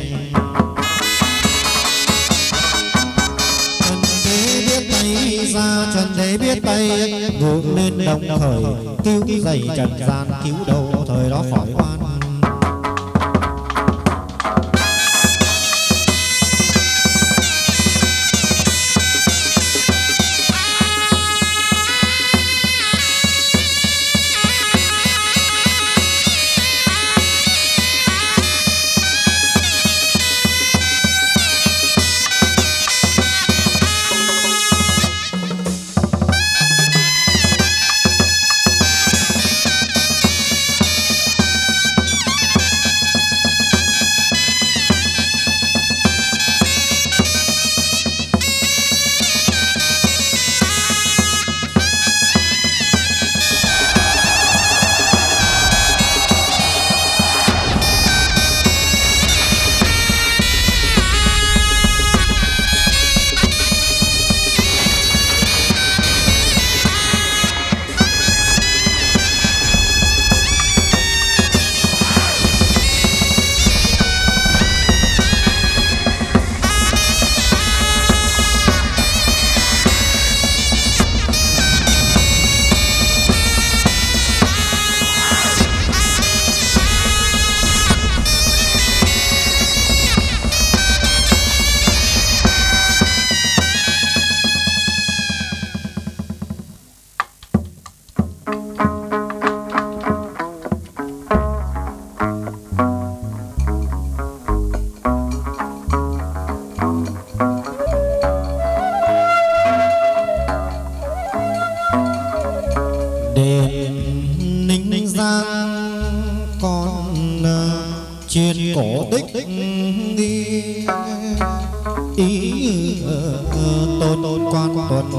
trần thế biết tay ra trần thế biết tay ngự lên đồng khởi cứu dậy trần gian cứu đầu thời đó khỏi oan.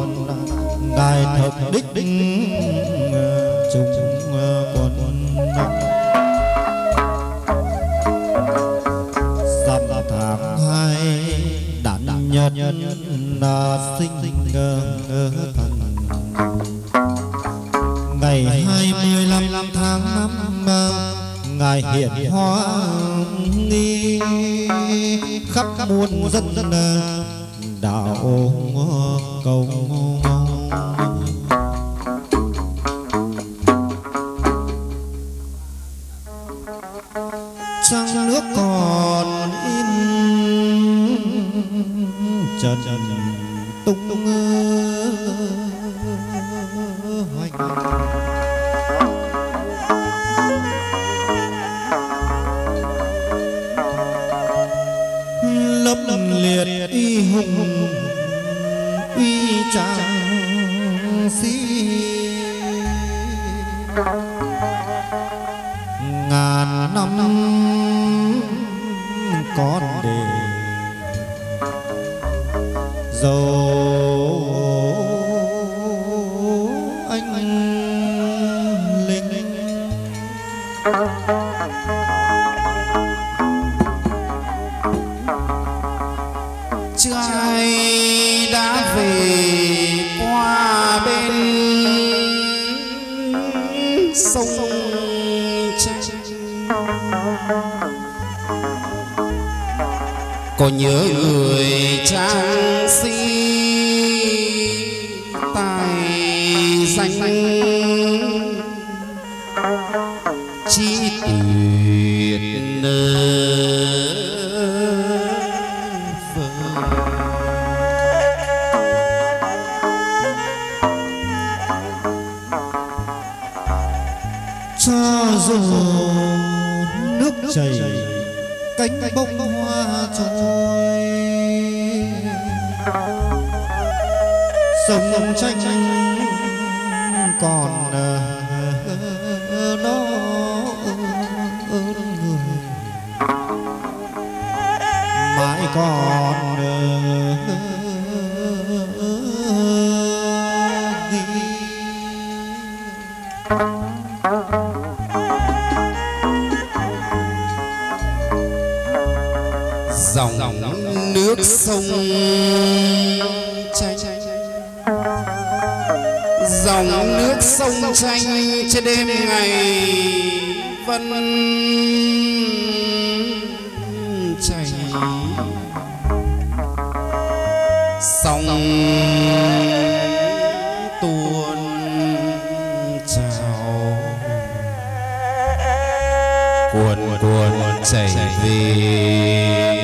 quần ngài thập đích chúng quần dằm tháng hai đản nhật sinh thần ngày hai mươi lăm tháng năm ngài hiện hóa nghi khắp muôn dân đạo cầu trăng nước còn in trần tung hoành lấp liệt y hùng uy tráng sĩ ngàn năm con để dầu anh linh trai đã về qua bên sông tranh có nhớ người trang sĩ tài danh chi tuyệt nơi cho dù nước chảy cánh bông hoa trôi sông tranh còn nó ơn người mãi còn ghi dòng nước sông tranh dòng nước sông tranh trên đêm ngày vẫn chảy sông tuôn trào cuồn cuồn chảy về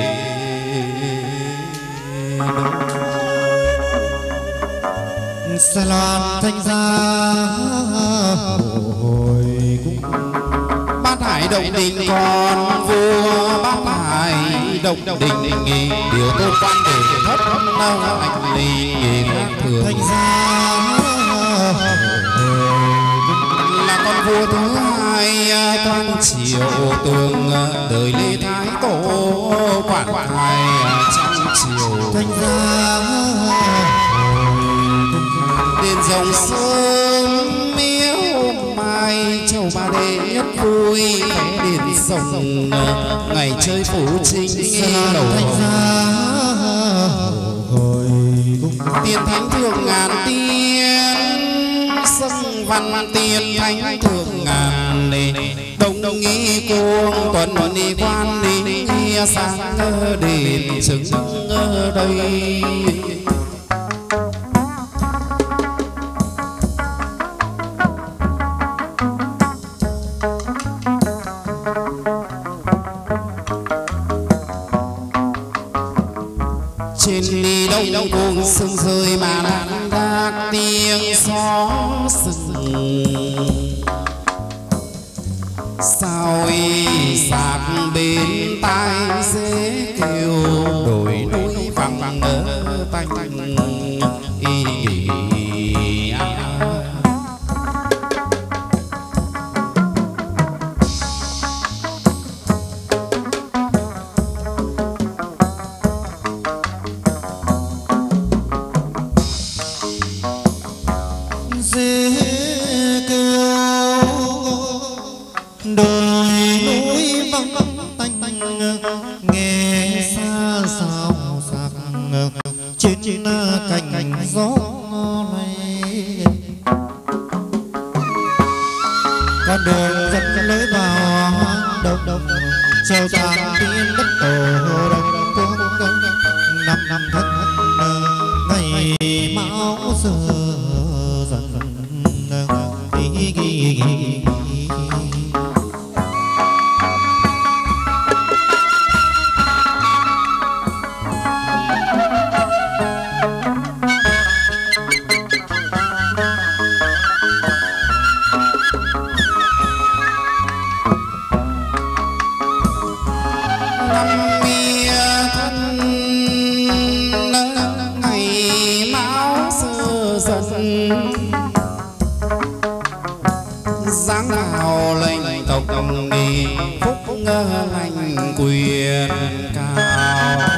Sài Loan thanh ra hồi cung Bát Hải Động Đình còn vua Bát Hải Động Đình điều tôn quan để thất anh ly khác thường thanh ra là con vua thứ hai quan triều tường đời Lê Thái Tổ quản hai trăm triều thanh ra đền dòng sớm miếu mai châu ba đệ nhất vui khẽ đền rồng ngày chơi phủ chính đầu thanh ra hồi cung tiên thánh thượng ngàn tiên sông văn tiên thánh thượng ngàn nề đông đông nghi cuồng tuần đi quan đi sáng đền chứng ở đây trên đi đông đông cuồng sương rơi mà đàn đạc tiếng gió sừng sao y sạc bên tai dễ kêu đồi núi vắng vắng ở tanh y dê kêu đồi núi vắng tanh nghe xa xao xạc trên cành gió này con đường dẫn lối vào hoang đông đông treo tàn tiên đất tổ đông đông năm năm thất ngày mão giờ dần đi đi dáng vào lệnh tộc đi phúc lành quyền cao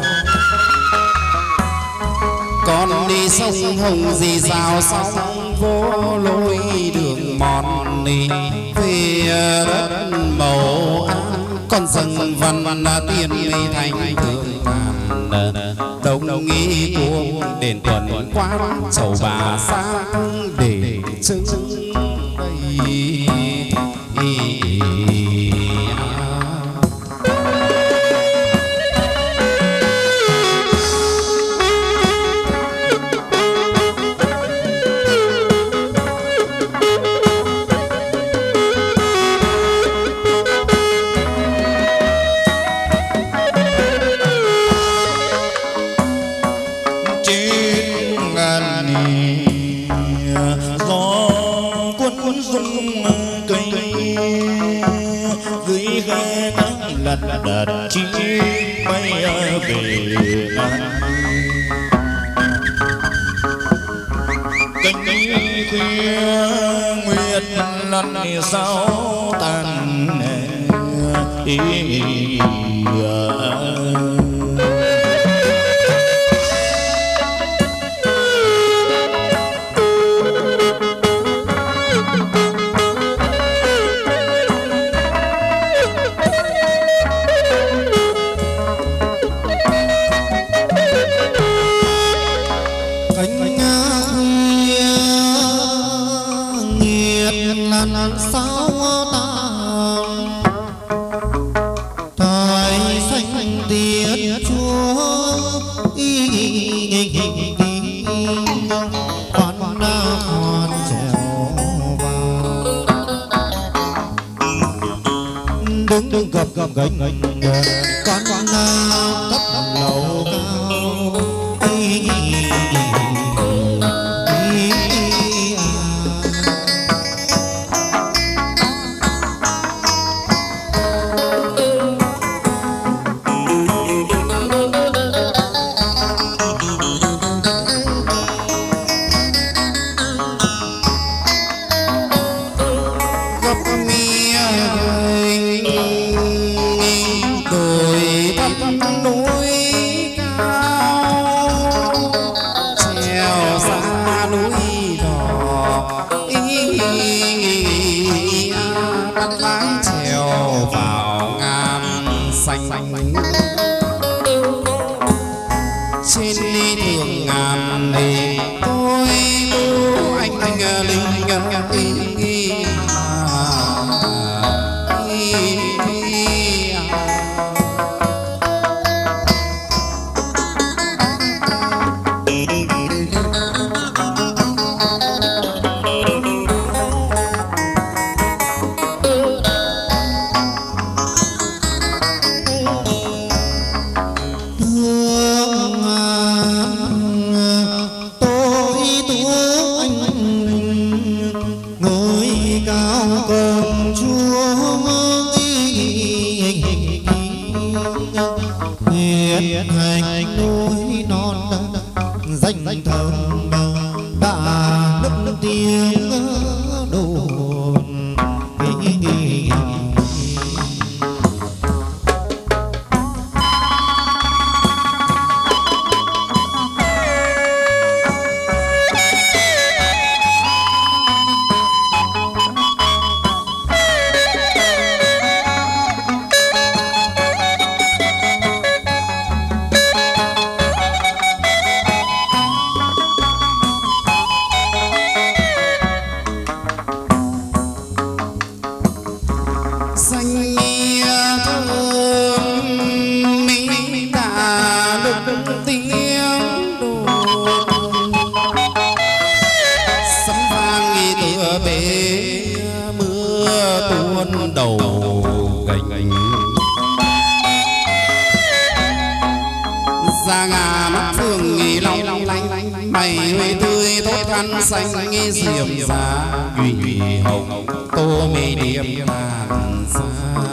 con đi sông Hồng gì rào sóng vô lối đường mòn đi về đất màu an con dần văn văn tiền mê thành thượng ngàn đông nghi cuồng đền tuần quán chầu bà sáng để chứng đây. Đặt chi bay về cánh khuya nguyệt lần sao tàn ý đứng gập gập gánh gánh con con tấp lầu cao đầu gành da ngà mắt phương nghi long lanh mày huệ tươi tốt ăn xanh nghe diệm giá thủy hồng tô mê điềm ngàn xa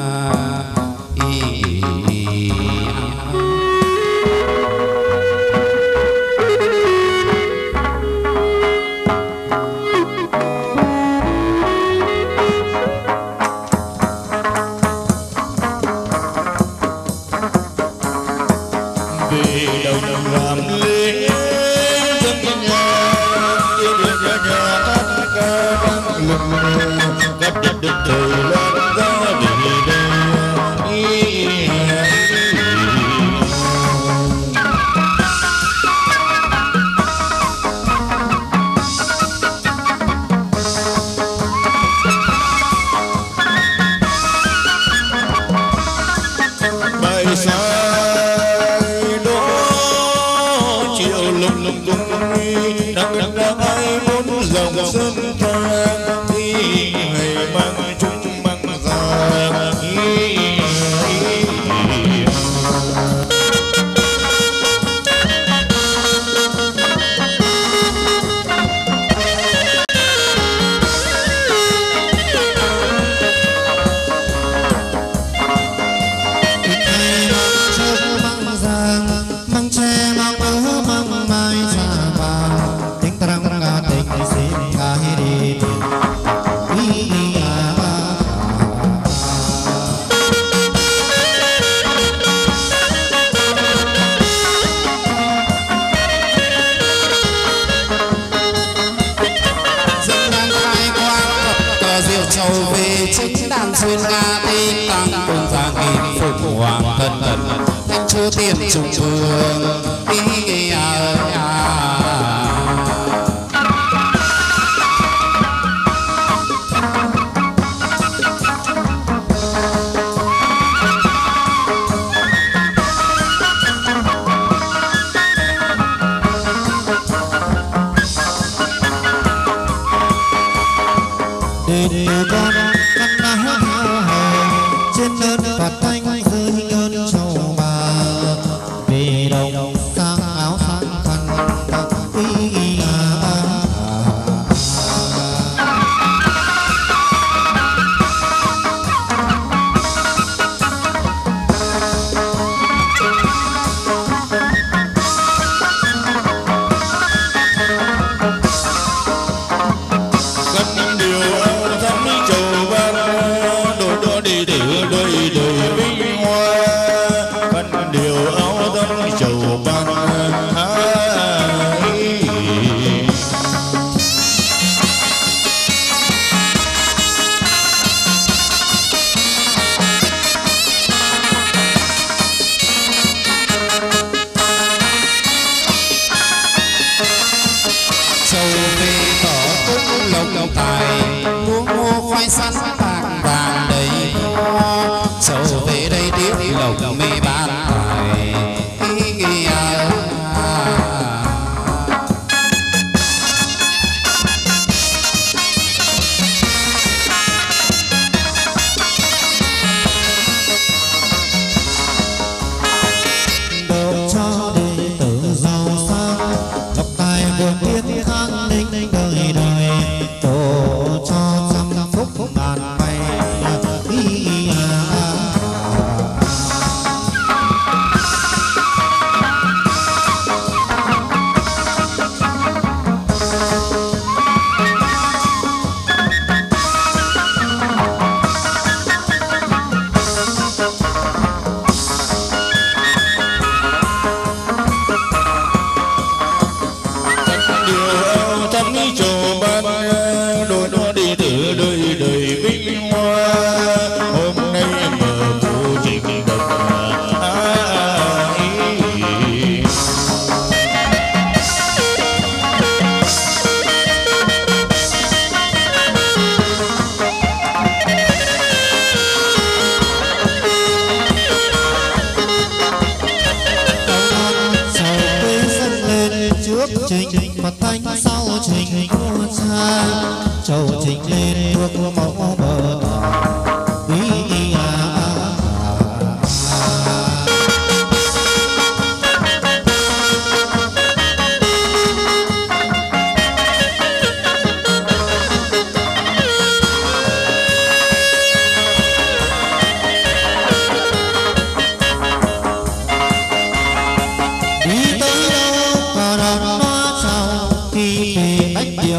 trình Phật thánh sau trình vua cha châu trình lên bước mẫu bờ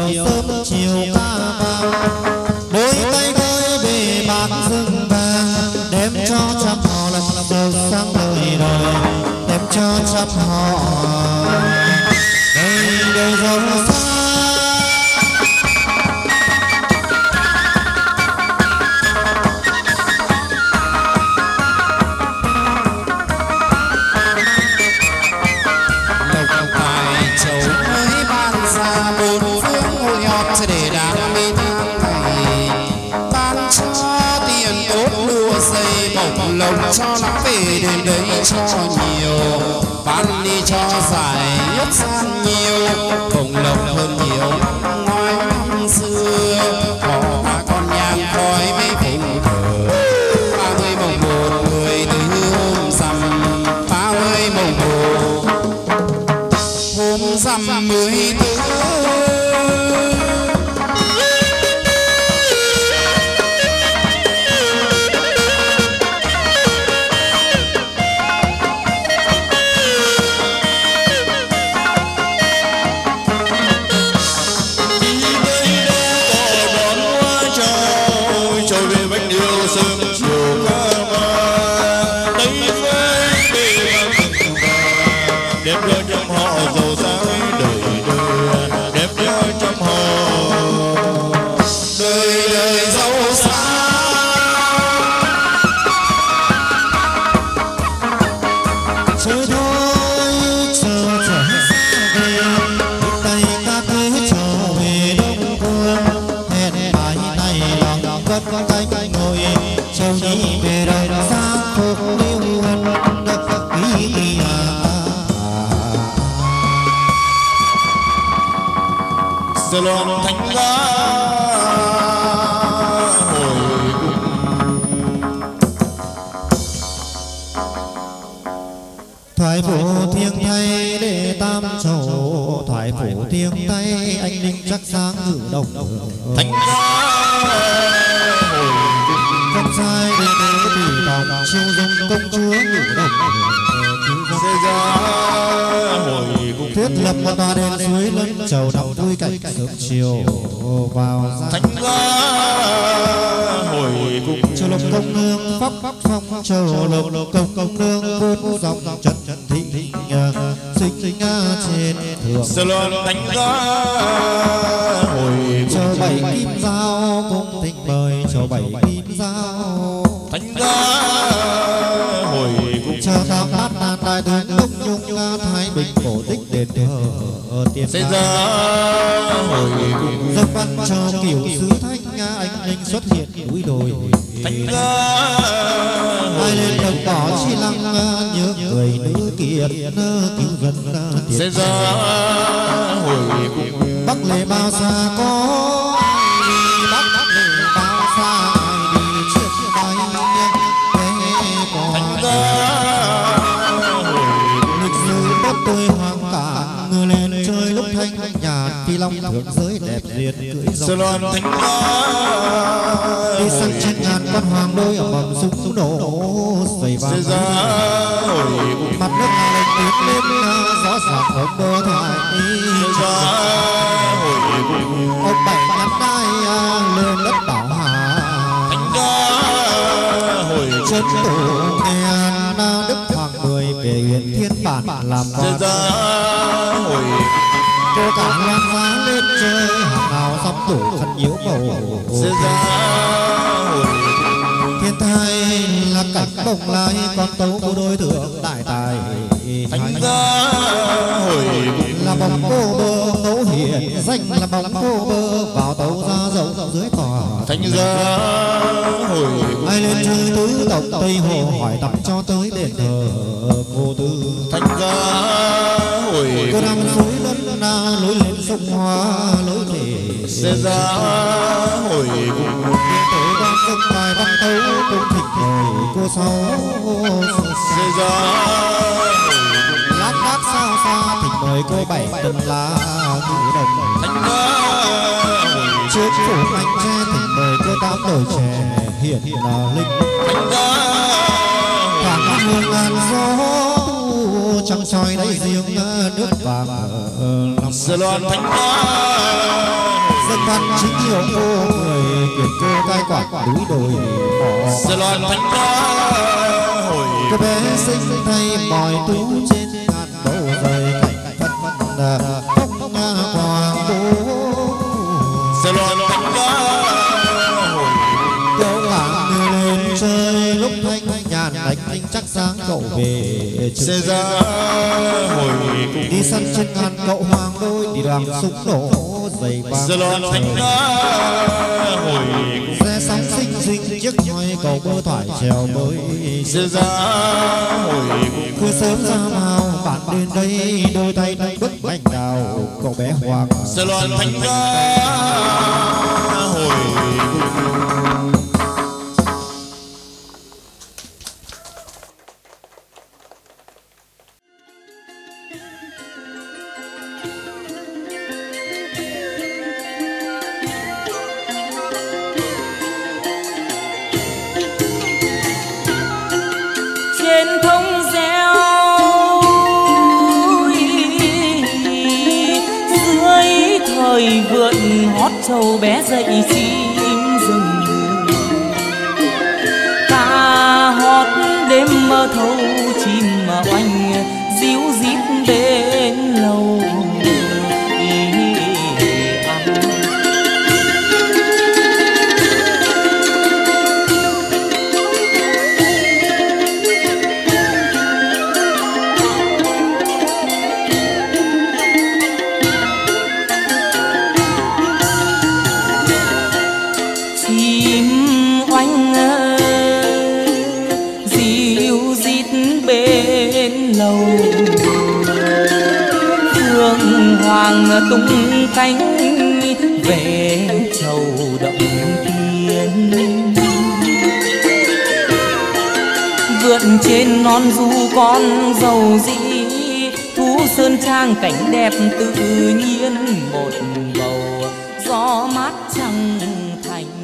chiều sớm chiều ca vang, đôi tay gối về bát rừng vàng, đem cho trăm họ lần đầu sang đời đời, đem cho trăm họ đời đời giàu sang. Để đám mi tháng ngày ban cho tiền tốt lúa dây bọc lồng cho lắm về đến đấy cho nhiều, ban đi cho dài nhất gian nhiều, bồng lộc hơn nhiều năm ngoái năm xưa. Họ ta con nhang khói mấy phụng thờ ba mươi mồng một người từ hôm rằm, ba mươi mồng một hôm rằm mười tư. Giờ loan thánh giá hồi thoại phủ thiêng thay để tam trầu, thoại phủ thiêng tay anh linh chắc sáng ngự đồng thánh giá hồi con trai để để bị đồng chiêu dung công chúa ngự đồng sẽ ra hồi thiết lập một tòa đền suối lớn chầu đọc vui cảnh sớm chiều vào thánh giá hồi cung châu lộc công nương pháp pháp phong châu lộc công công nương vốn dòng trần trần thị sinh sinh trên thượng giờ loan thánh giá hồi châu bảy kim dao cung thịnh mời châu bảy kim dao thánh giá hồi cung chờ tam bát đàn đại tướng đông nhung thái bình cổ tích đền thờ tiền sẽ ra hồi cung dâng văn cho kiểu sứ thanh nga anh linh xuất hiện núi đồi thánh giá ai lên đồng đỏ chi lăng nhớ người nữ kiệt cứu dân sẽ tiền ra hồi cung bắc lệ bao xa có đi bắc lệ bao xa đi trước bay thánh giá lịch sử đất tôi hoàng cả ngựa lên chơi lúc thanh nhà phi long thượng giới đẹp duyệt cưỡi giờ rồng loan thánh giá đi săn trên ngàn con hoàng đôi ở bầm súng súng đổ dày sẽ vàng ra hồi cung mặt nước hà lên tuyết lên gió sạc ống đô thoại sẽ ra hồi cung ông bảy nhắn đai lên đất bảo hà thánh giá hồi chân tổ nghe đức hoàng mười về huyện thiên bản làm sẽ quan ra hồi cô cả loan giá lên chơi hàng nào sắm tuổi khăn nhiễu màu sẽ ra hồi thiên thai là cảnh bồng lai con tấu của đối tượng đại tài thánh giá hồi là bóng cô bơ tấu hiển danh là bóng cô bơ vào tấu ra rộng dưới tòa thánh giá hồi ai lên chơi tứ tộc tây hồ hỏi tập cho tới đền thờ cô tư thánh giá hồi cô nằm suối đất na lối lên sông hoa lối để sẽ ra hồi cung tới ban sông bài văn tấu cũng thịt đời cô sau sẽ ra lát lát sao xa thịt mời cô bảy tân lá ngũ đồng thánh giá hồi trước phủ anh tre thịt mời cô tám đời trẻ hiện là linh thánh giá càng ăn hương ngàn gió trăng soi đáy riêng nước vàng giờ loan thánh giá văn chính hiệu ô người quyền cơ cai quản núi đồi mỏ giờ loạn thành ca hồi cái bé sinh thay mọi tú trên ngàn bầu rời cảnh phân phân phong nga hoàng bố giờ loạn thành ca hồi kéo hàng người lên chơi lúc thanh nhàn đánh thanh chắc sáng cậu về sẽ ra hồi đi săn trên ngàn cậu hoàng đôi đi đoàn súng nổ dày vàng giờ loạn thành ca hồi xe sóng xinh xinh chiếc nhoi cầu bơ thoải trèo mới sẽ ra hồi cứ sớm ra vào bạn đến đây đôi tay tay bước bánh đào cậu bé hoàng giờ loạn thành ca hồi trên thông reo dưới thời vượn hót trâu bé dậy chim rừng ca hót đêm mơ thâu chim mà oanh díu dít bên lầu lầu phương hoàng tung cánh về chầu động tiên vượt trên non du con dầu dĩ thú sơn trang cảnh đẹp tự nhiên một bầu gió mát trăng thành